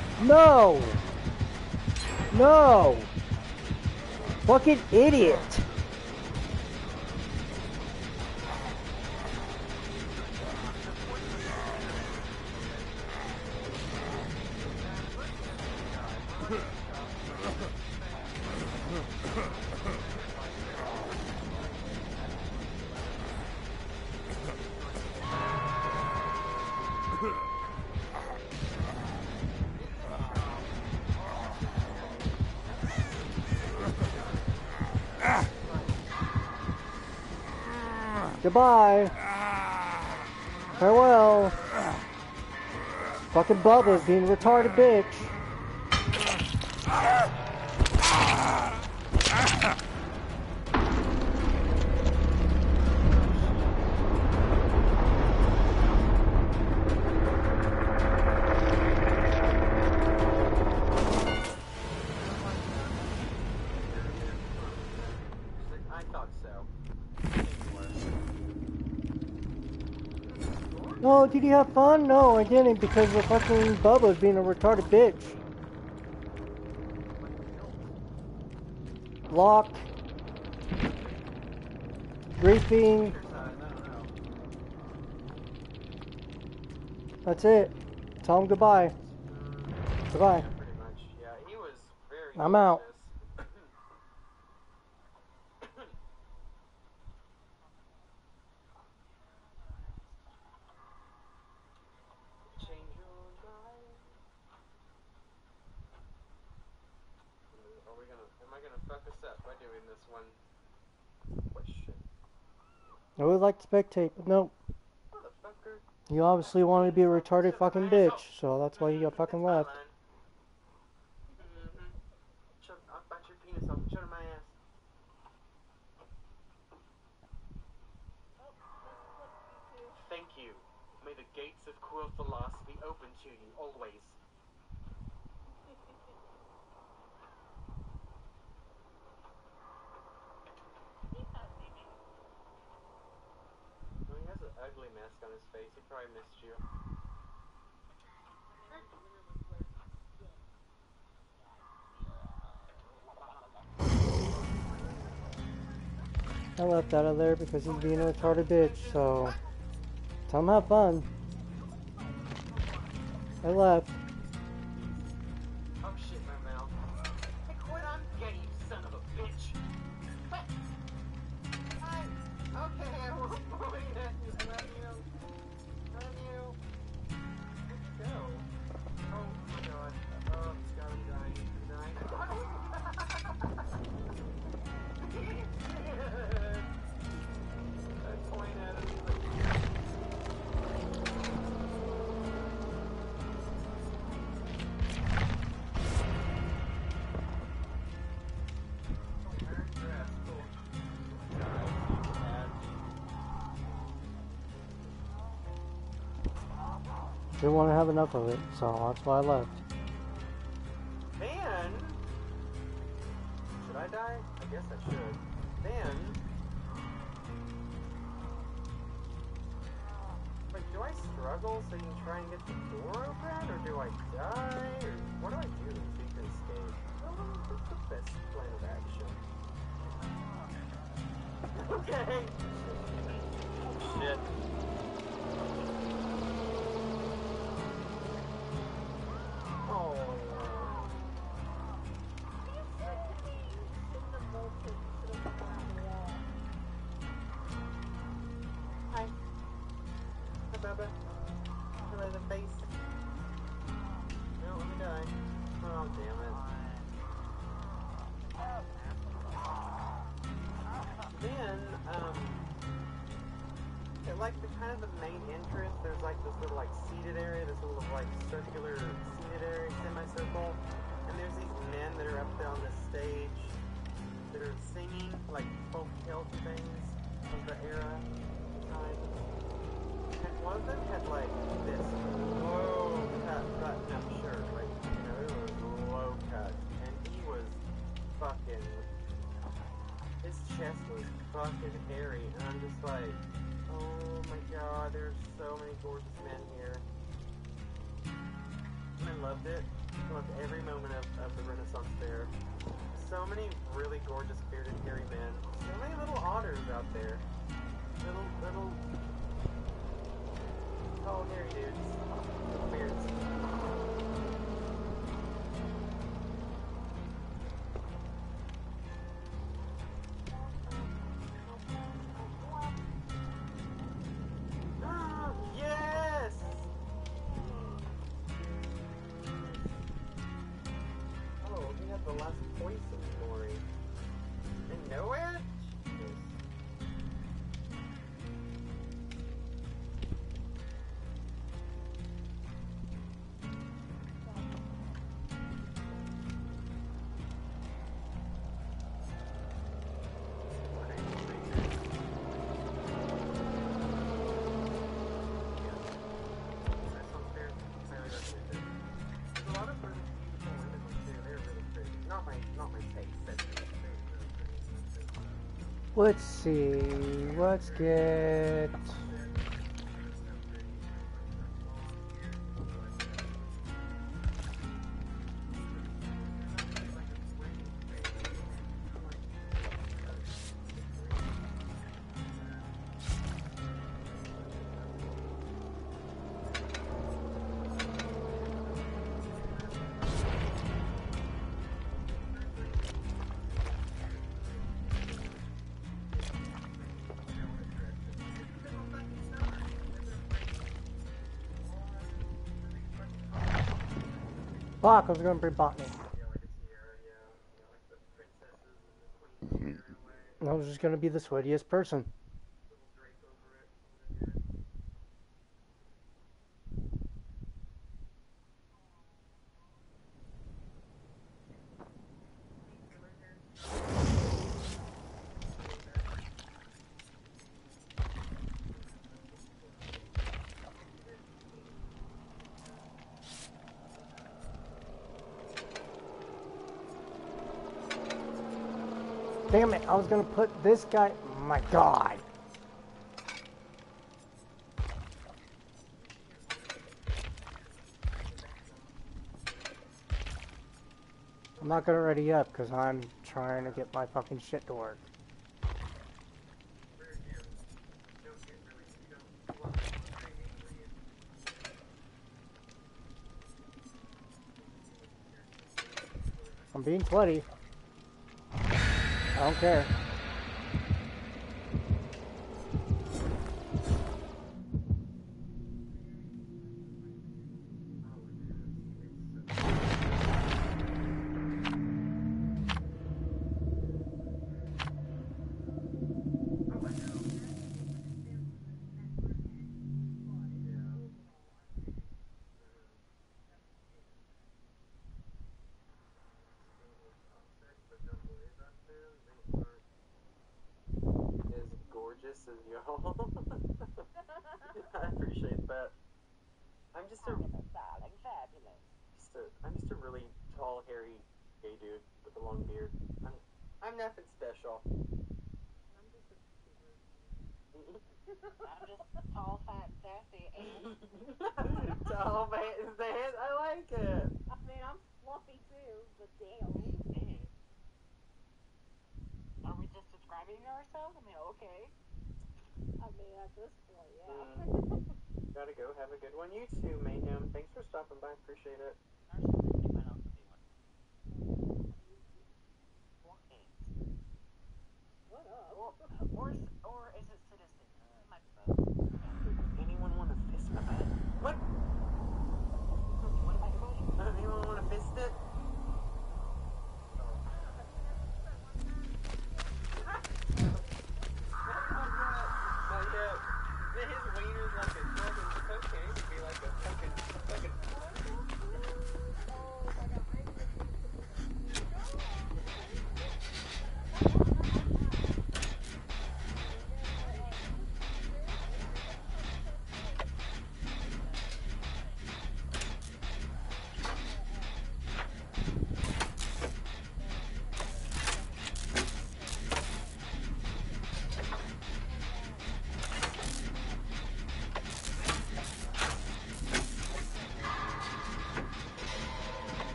No! No! Fucking idiot! Goodbye. Farewell. Fucking Bubba's being a retarded bitch. No, did you have fun? No, I didn't because the fucking Bubba's being a retarded bitch. Locked. Griefing. That's it. Tell him goodbye. Goodbye. I'm out. this one. Question. I would like to spectate, but no. Motherfucker. You obviously wanted to be a retarded fucking bitch, so that's why you got fucking left. Mm-hmm. Shut, I'll bite your penis off. Shut my ass. Thank you. May the gates of Quill philosophy open to you always. Well, he has an ugly mask on his face. He probably missed you. I left out of there because he's being a retarded bitch, so tell him have fun. I left. Oh shit, my mouth. Hey, quit, I'm gay, you son of a bitch. What? Hi. Okay, I won't point at you. I love you. I love you. Where'd you go? Oh my god. Oh, Scott, I'm dying. I'm dying. I point at him. He's like, Didn't want to have enough of it, so that's why I left. Then, should I die? I guess I should. Then, like, do I struggle so you can try and get the door open, or do I die, or what do I do so you can escape? Well, what's the best plan of action? Okay. Shit. Oh. Hi. Hi, Bubba. Hello, the face. No, let me die. Oh, damn it. Then, um, at like the kind of the main entrance, there's like this little like seated area, this little like circular seated area, semicircle, and there's these men that are up there on the stage that are singing like folk tales and things of the era time. And one of them had like this low cut button up shirt, like, you know, it was low cut, and he was fucking, his chest was fucking hairy, and I'm just like, oh my god, there's so many gorgeous men here. And I loved it. I loved every moment of, of the Renaissance Fair. So many really gorgeous bearded hairy men. So many little otters out there. Little, little, tall hairy dudes with beards. Yes! Oh, we have the last poison glory. I know it? Jesus. Let's see. Let's get. Fuck, I was gonna bring botany. Yeah, like a Sierra, yeah. You know, like the princesses and the queens. I was just gonna be the sweatiest person. Damn it, I was gonna put this guy. My God. I'm not gonna ready up because I'm trying to get my fucking shit to work. I'm being sweaty. I don't care. Gorgeous as y'all. I appreciate that. I'm just a, just a, I'm just a really tall, hairy, gay dude with a long beard. I'm, I'm nothing special. I'm just tall, fat, and sassy, and Tall, fat, and sassy. I like it. I mean, I'm fluffy too, but damn. Are we just describing ourselves? I mean, okay. I mean, at this point, yeah. Mm. Gotta go. Have a good one. You too, Mayhem. Thanks for stopping by. Appreciate it. What up? Or, or, or is it citizen? Uh, it might be both. Anyone want to fist my butt? What? What about your buddy? Uh, anyone want to fist it? His wiener's like a fucking cocaine. It'd be like a fucking, fucking.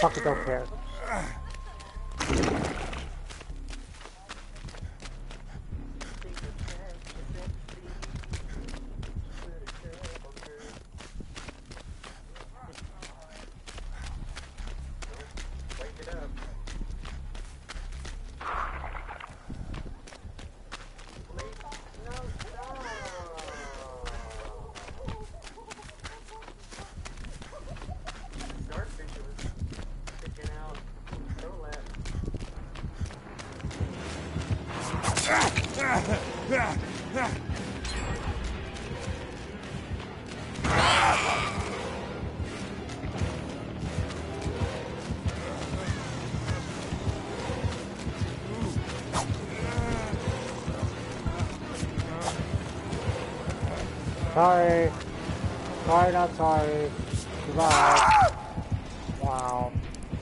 fucking don't care. Sorry. Sorry, not sorry. Goodbye. Wow.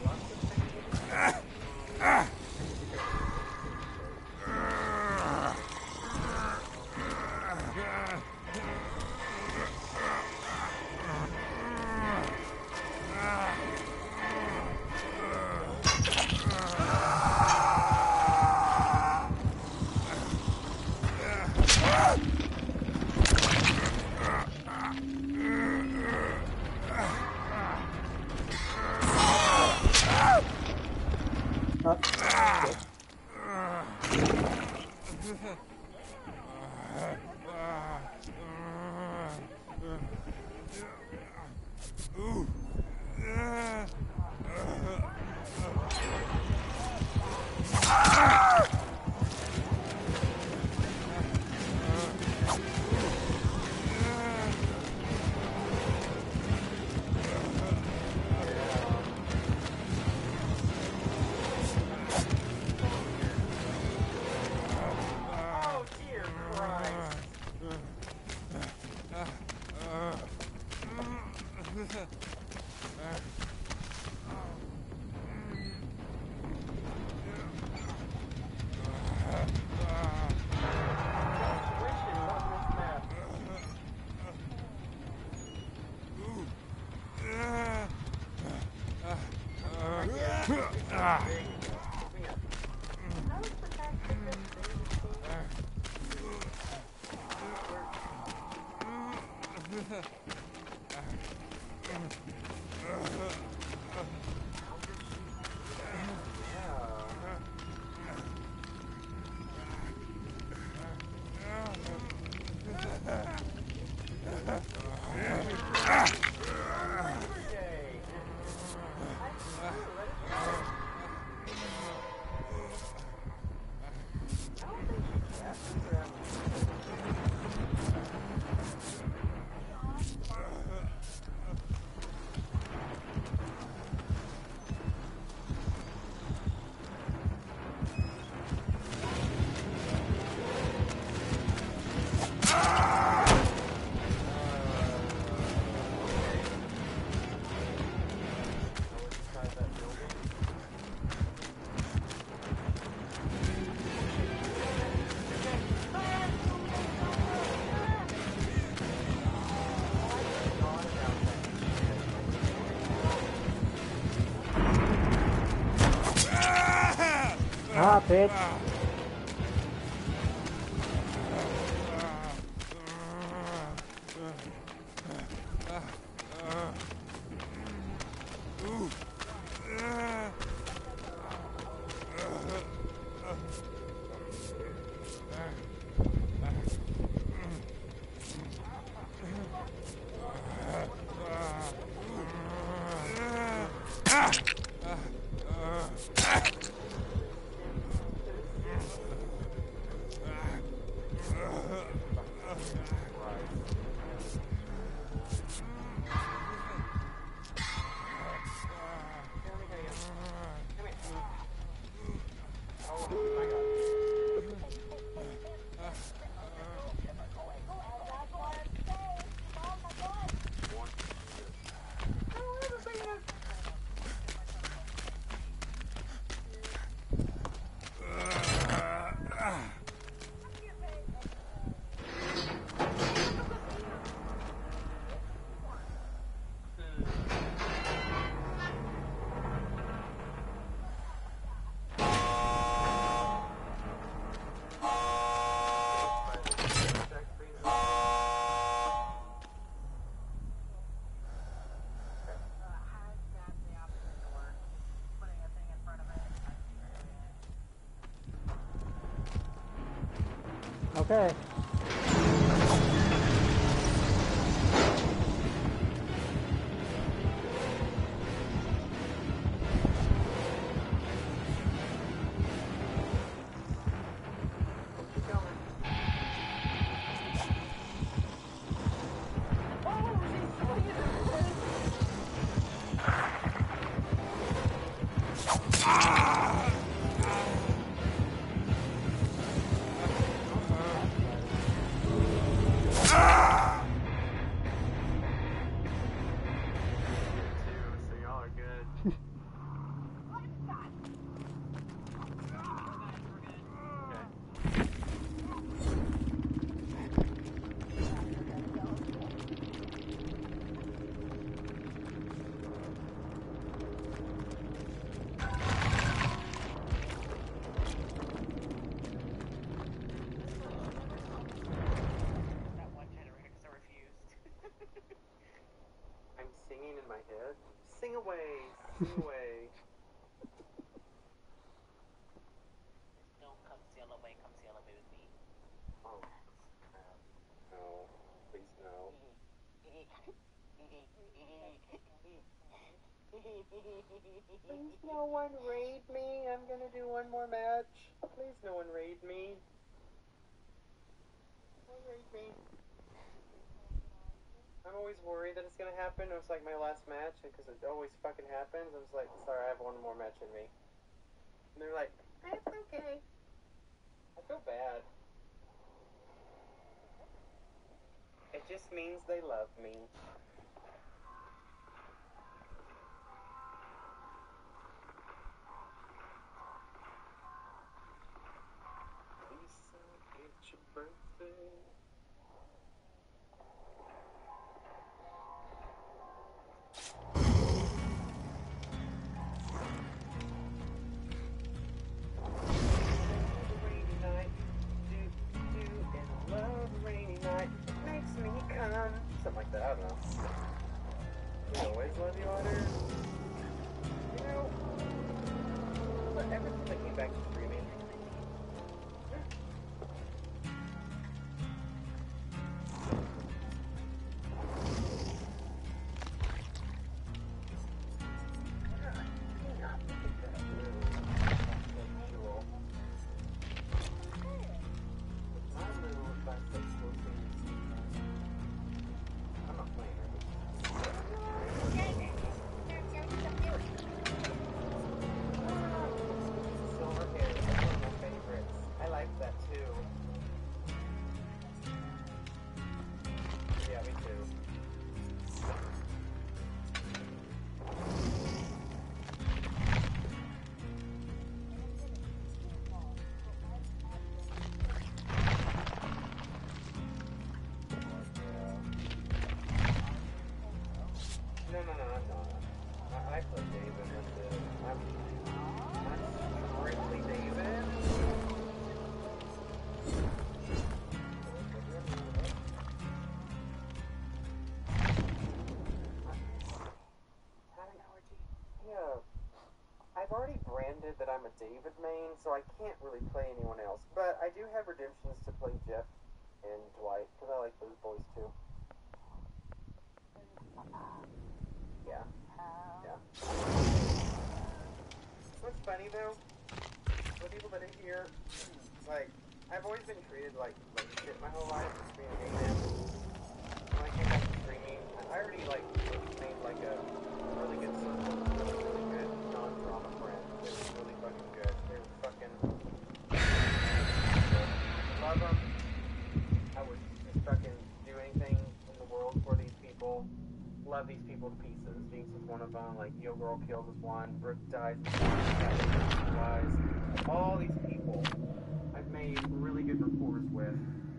Ah, bitch. Okay. Keep going. So y'all are good. That one generator because I refused. I'm singing in my head. Sing away, sing away. Don't come sail away, come sail away with me. Oh, crap. No, please no. Please no one raid me. I'm gonna do one more match. Please no one raid me. Don't raid me. I'm always worried that it's gonna happen. It was like my last match because it always fucking happens. I was like, sorry, I have one more match in me. And they're like, it's okay. I feel bad. It just means they love me. Lisa, it's your birthday. Rainy night, do do and I love a rainy night. Makes me come. Something like that. I don't know. We always love you, Otter. You know, but ever since I came back to streaming. No, no, no, I'm not. I, I play David. That's it. I'm, I'm strictly David. Yeah. I've already branded that I'm a David main, so I can't really play anyone else. But I do have redemptions to play Jeff and Dwight, because I like those boys too. Yeah. Yeah. What's funny though, the people that are here, like, I've always been treated like, like shit my whole life, just being a gay man. When I came back to streaming, I already, like, made, like, a really good circle, really, really good non-drama friends. They were really fucking good. They were fucking... Love them. I would just fucking do anything in the world for these people. Love these people to pieces. Jinx is one of them. Like, Yo Girl Kills is one. Brooke Dies is one. Wise. All these people I've made really good rapport with.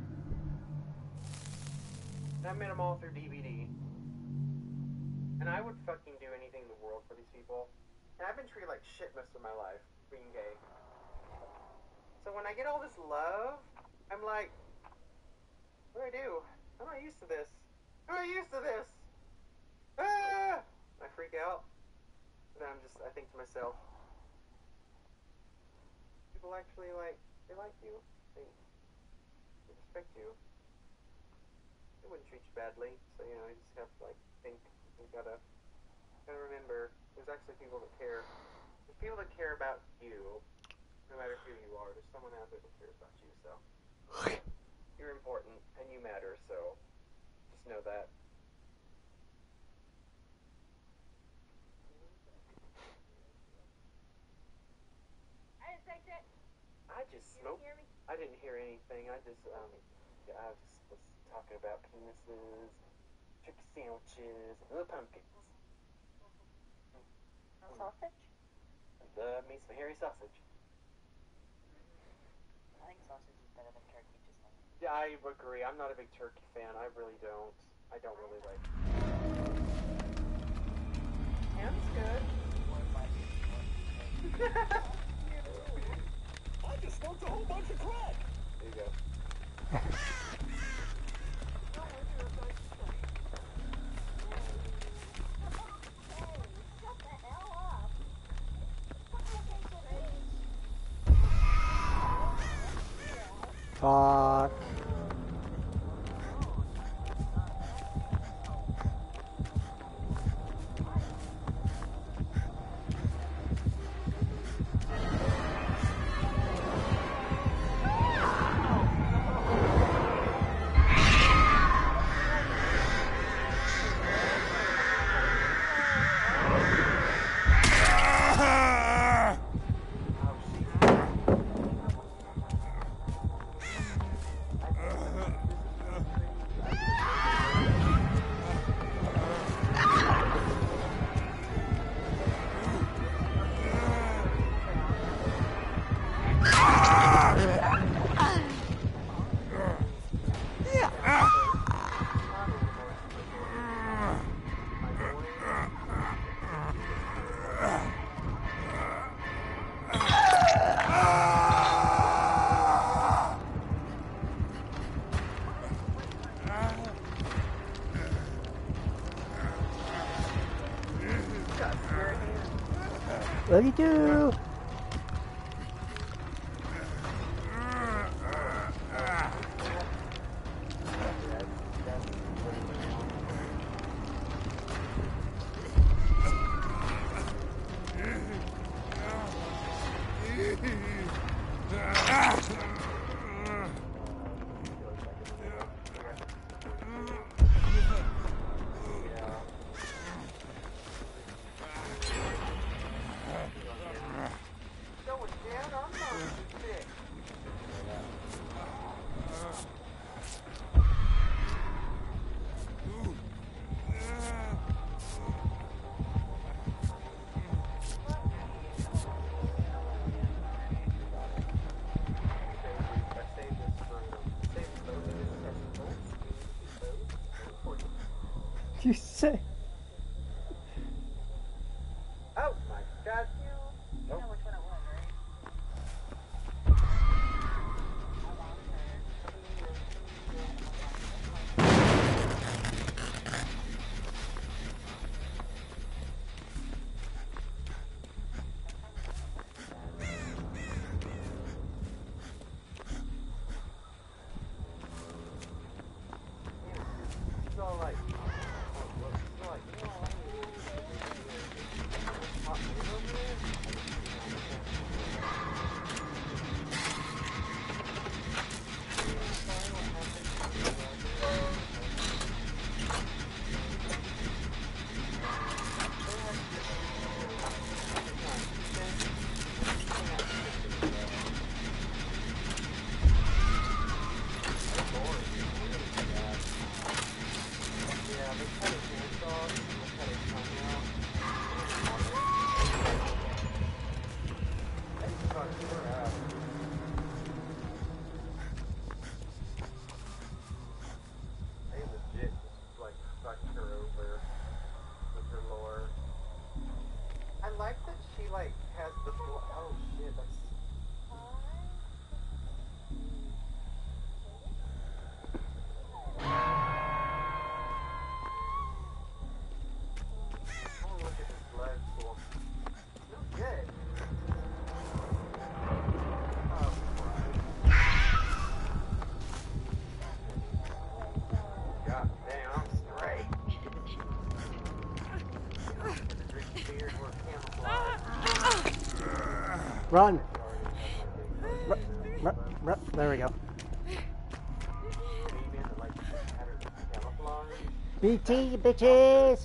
And I met them all through D V D. And I would fucking do anything in the world for these people. And I've been treated like shit most of my life, being gay. So when I get all this love, I'm like, what do I do? I'm not used to this. I'm not used to this. Ah! I freak out. And I'm just, I think to myself, people actually like, they like you. They, they just expect you. They wouldn't treat you badly, so you know you just have to like think. You gotta gotta remember, there's actually people that care. There's people that care about you, no matter who you are. There's someone out there that cares about you, so you're important and you matter. So just know that. I didn't say shit. I just You didn't smoked. hear me? I didn't hear anything. I just um, yeah, I just was talking about penises, turkey sandwiches, and little pumpkins. No sausage? Love me some hairy sausage. I think sausage is better than turkey, just like. Yeah, I agree. I'm not a big turkey fan. I really don't. I don't really like. Ham's good. I just smoked a whole bunch of crack. There you go. Shut the hell up. Fuck. What do you do? You say? Oh my god. You know which one it was, right? It's all like, it's all like, you know, hot food over there? Yeah, they cut his hands off, they cut his tongue out. They fucked her up. They legit just like fucked her over with her lore. I like that she like has the bl- oh shit, that's oh look at this blood pool. Smells good. Oh Christ. Run. R r r there we go. B T, bitches!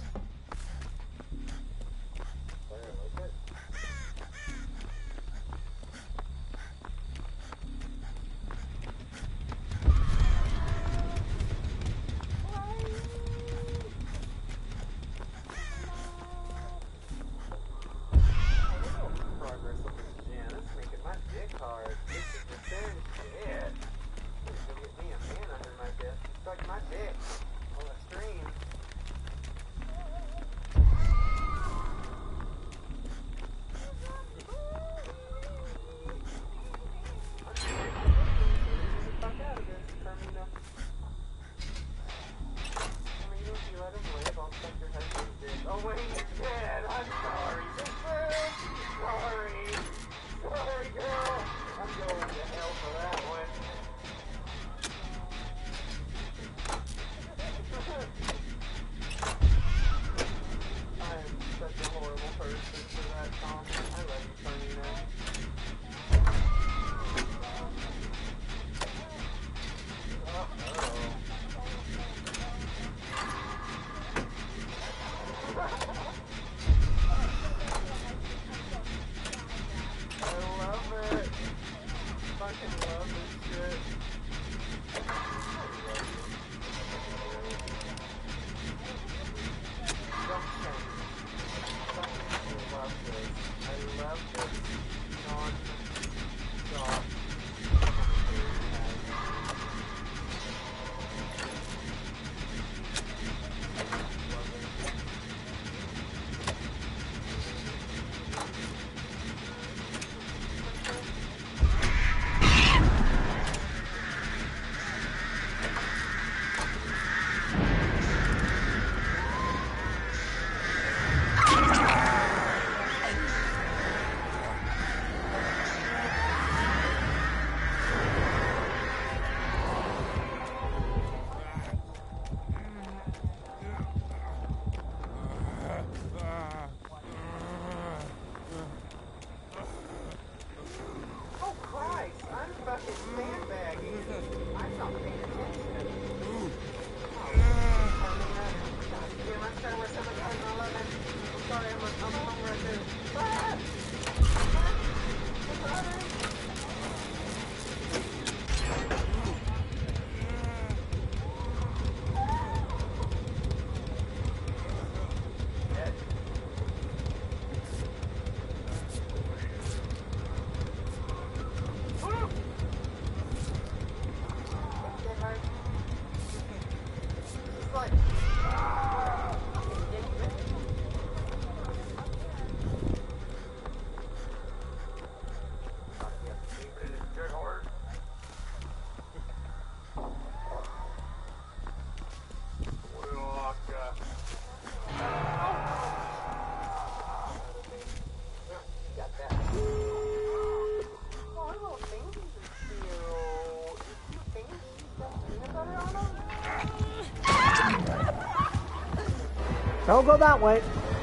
Don't go that way.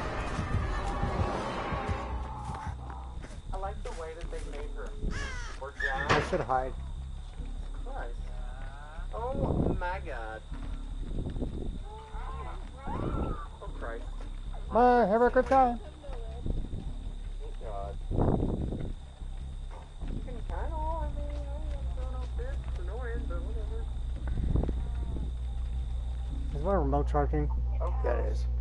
I like the way that they made her. Or down. I should hide. Christ. Oh my god. Oh Christ. Bye, have a good time. Thank God. You can kind of, I mean, I don't know if it's annoying, but whatever. Is my remote charging? Okay. Yeah, it is.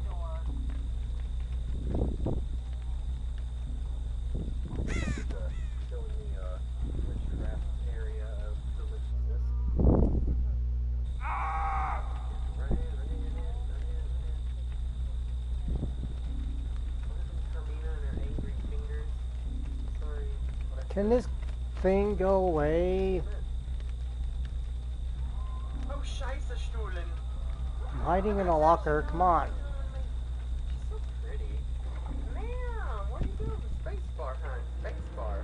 Can this thing go away? Oh, Scheiße, Stuhlen. I'm hiding in a locker. Come on. So pretty. Man, what are you doing? Space bar, huh? Space bar.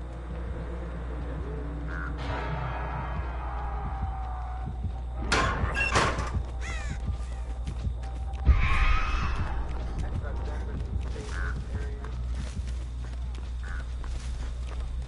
That's about Denver's space area.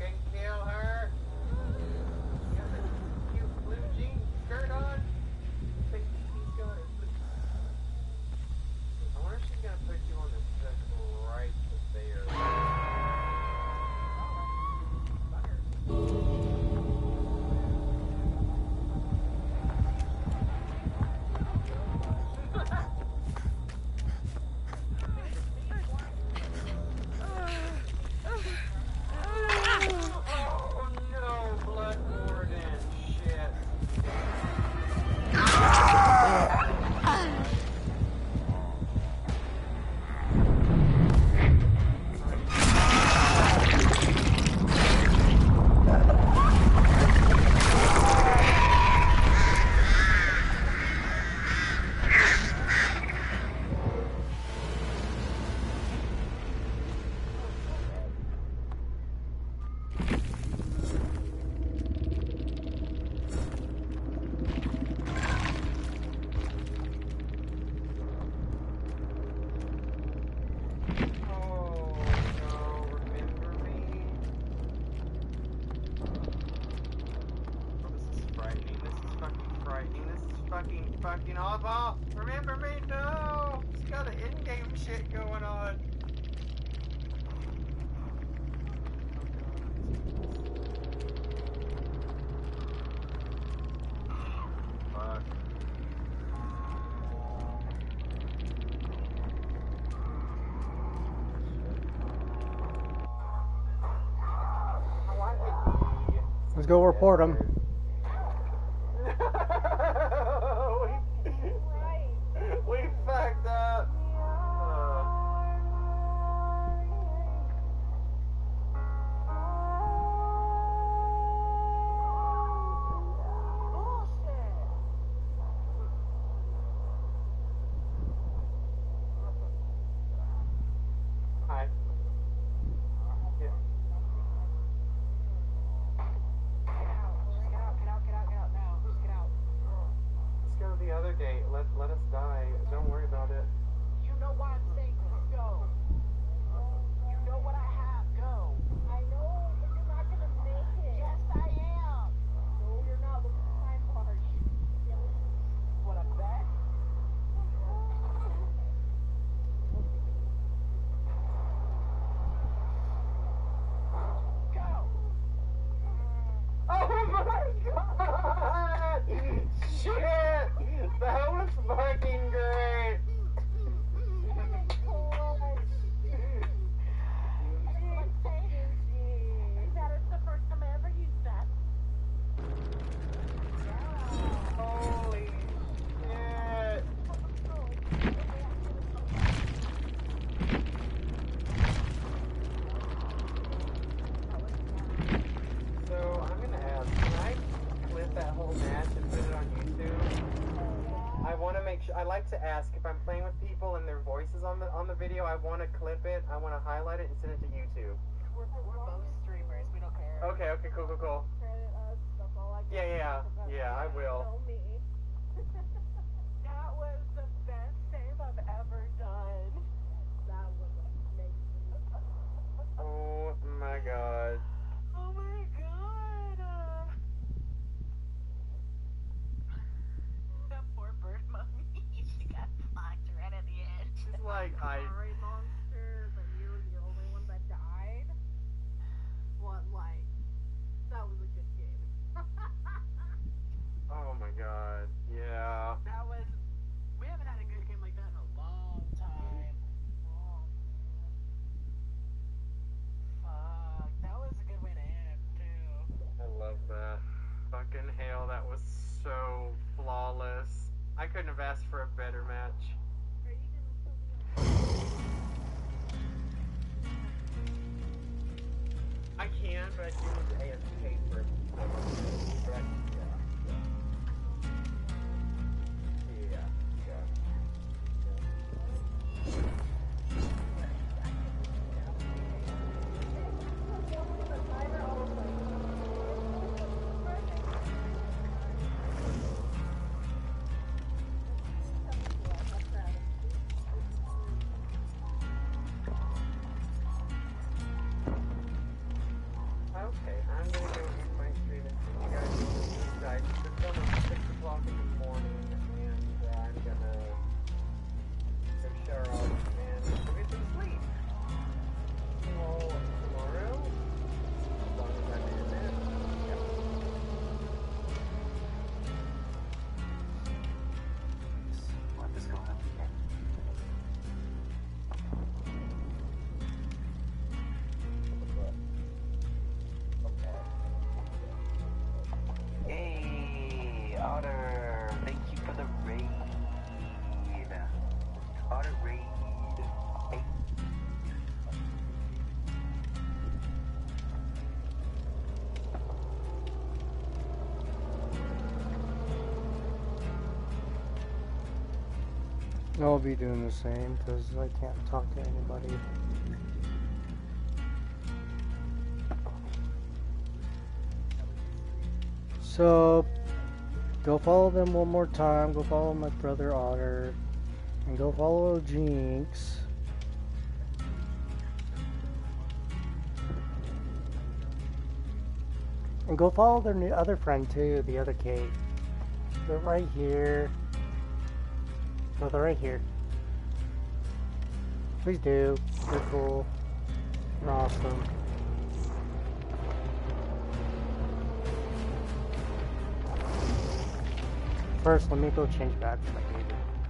and kill her. She has a cute blue jean skirt on. Think he's gonna. I wonder if she's gonna put you on the deck right there. Oh no, Bloodborne and shit. Oh no, remember me? Oh, this is frightening. This is fucking frightening. This is fucking fucking awful. Remember me? No! It's got an in-game shit going on. Fuck. Let's go report him. we, we fucked up. Uh, hi. Yeah. Let's go to the other gate. Let let us die. Don't worry about it. You know why I'm saying this. Go. You know what I have. Go. I know, but you're not gonna make it. Yes, I am. No, you're not. Look at the time card. What a bet. Go. Oh my god! Shit! That was fucking great! That is the first time I ever used that. Holy shit! So, I'm gonna ask, can I clip that whole match and put it on YouTube? I want to make sure, I like to ask if I'm playing with people and their voices on the on the video, I want to clip it, I want to highlight it and send it to YouTube. We're, we're both streamers. We don't care. Okay, okay, cool, cool, cool. Credit us. That's all I can Yeah, yeah, do. yeah, I will. Tell me. That was the best save I've ever done. That was amazing. Oh my god. Oh my god. Uh, that poor bird mummy. She got fucked right at the end. She's like, I... Sorry, monster, but you were the only one that died. What, like, that was a good game. Oh my god. Yeah. That was. We haven't had a good game like that in a long time. Fuck. That was a good way to end, too. I love that. Fucking hell, that was so flawless. I couldn't have asked for a better match. Are you gonna still be I can, but I do need A S K for it. But I- yeah. Yeah, yeah. I'll be doing the same because I can't talk to anybody. So, go follow them one more time. Go follow my brother Otter. And go follow Jinx. And go follow their new other friend too, the other Kate. They're right here. Oh, they're right here. Please do. They're cool. They're awesome. First, let me go change back to my baby.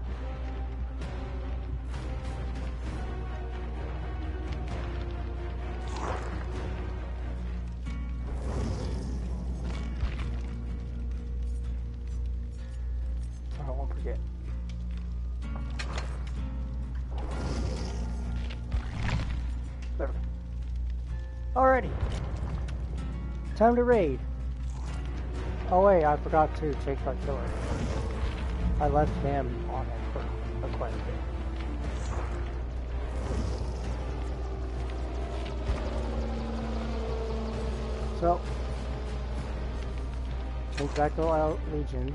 I won't forget. There. Alrighty. Time to raid. Oh wait, I forgot to change my killer. I left him on it for a quite a bit. So, change back to Wild Legion.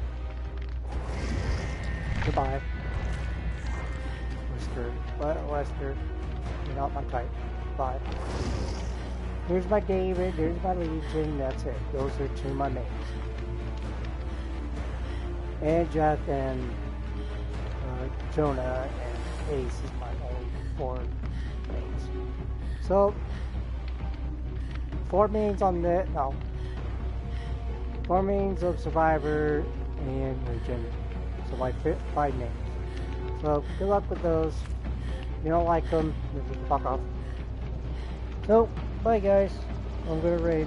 Goodbye. Lester. Lester. You're not my type. Bye. Here's my David, here's my Legion, that's it. Those are two of my mains. And Jack and uh, Jonah and Ace is my only four mains. So, four mains on that, no. Four mains of Survivor and Legion. So my five names. So good luck with those. If you don't like them, then just fuck off. So, bye guys. I'm gonna raid.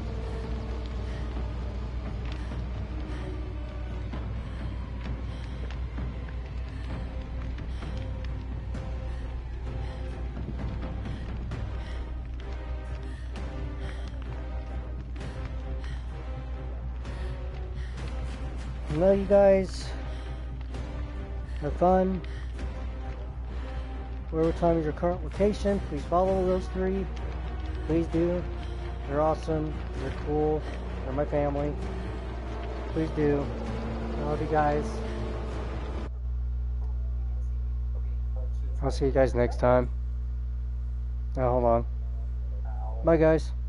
I love you guys. Have fun. Whatever time is your current location, please follow those three. Please do. They're awesome. They're cool. They're my family. Please do. I love you guys. I'll see you guys next time. Now hold on. Bye guys.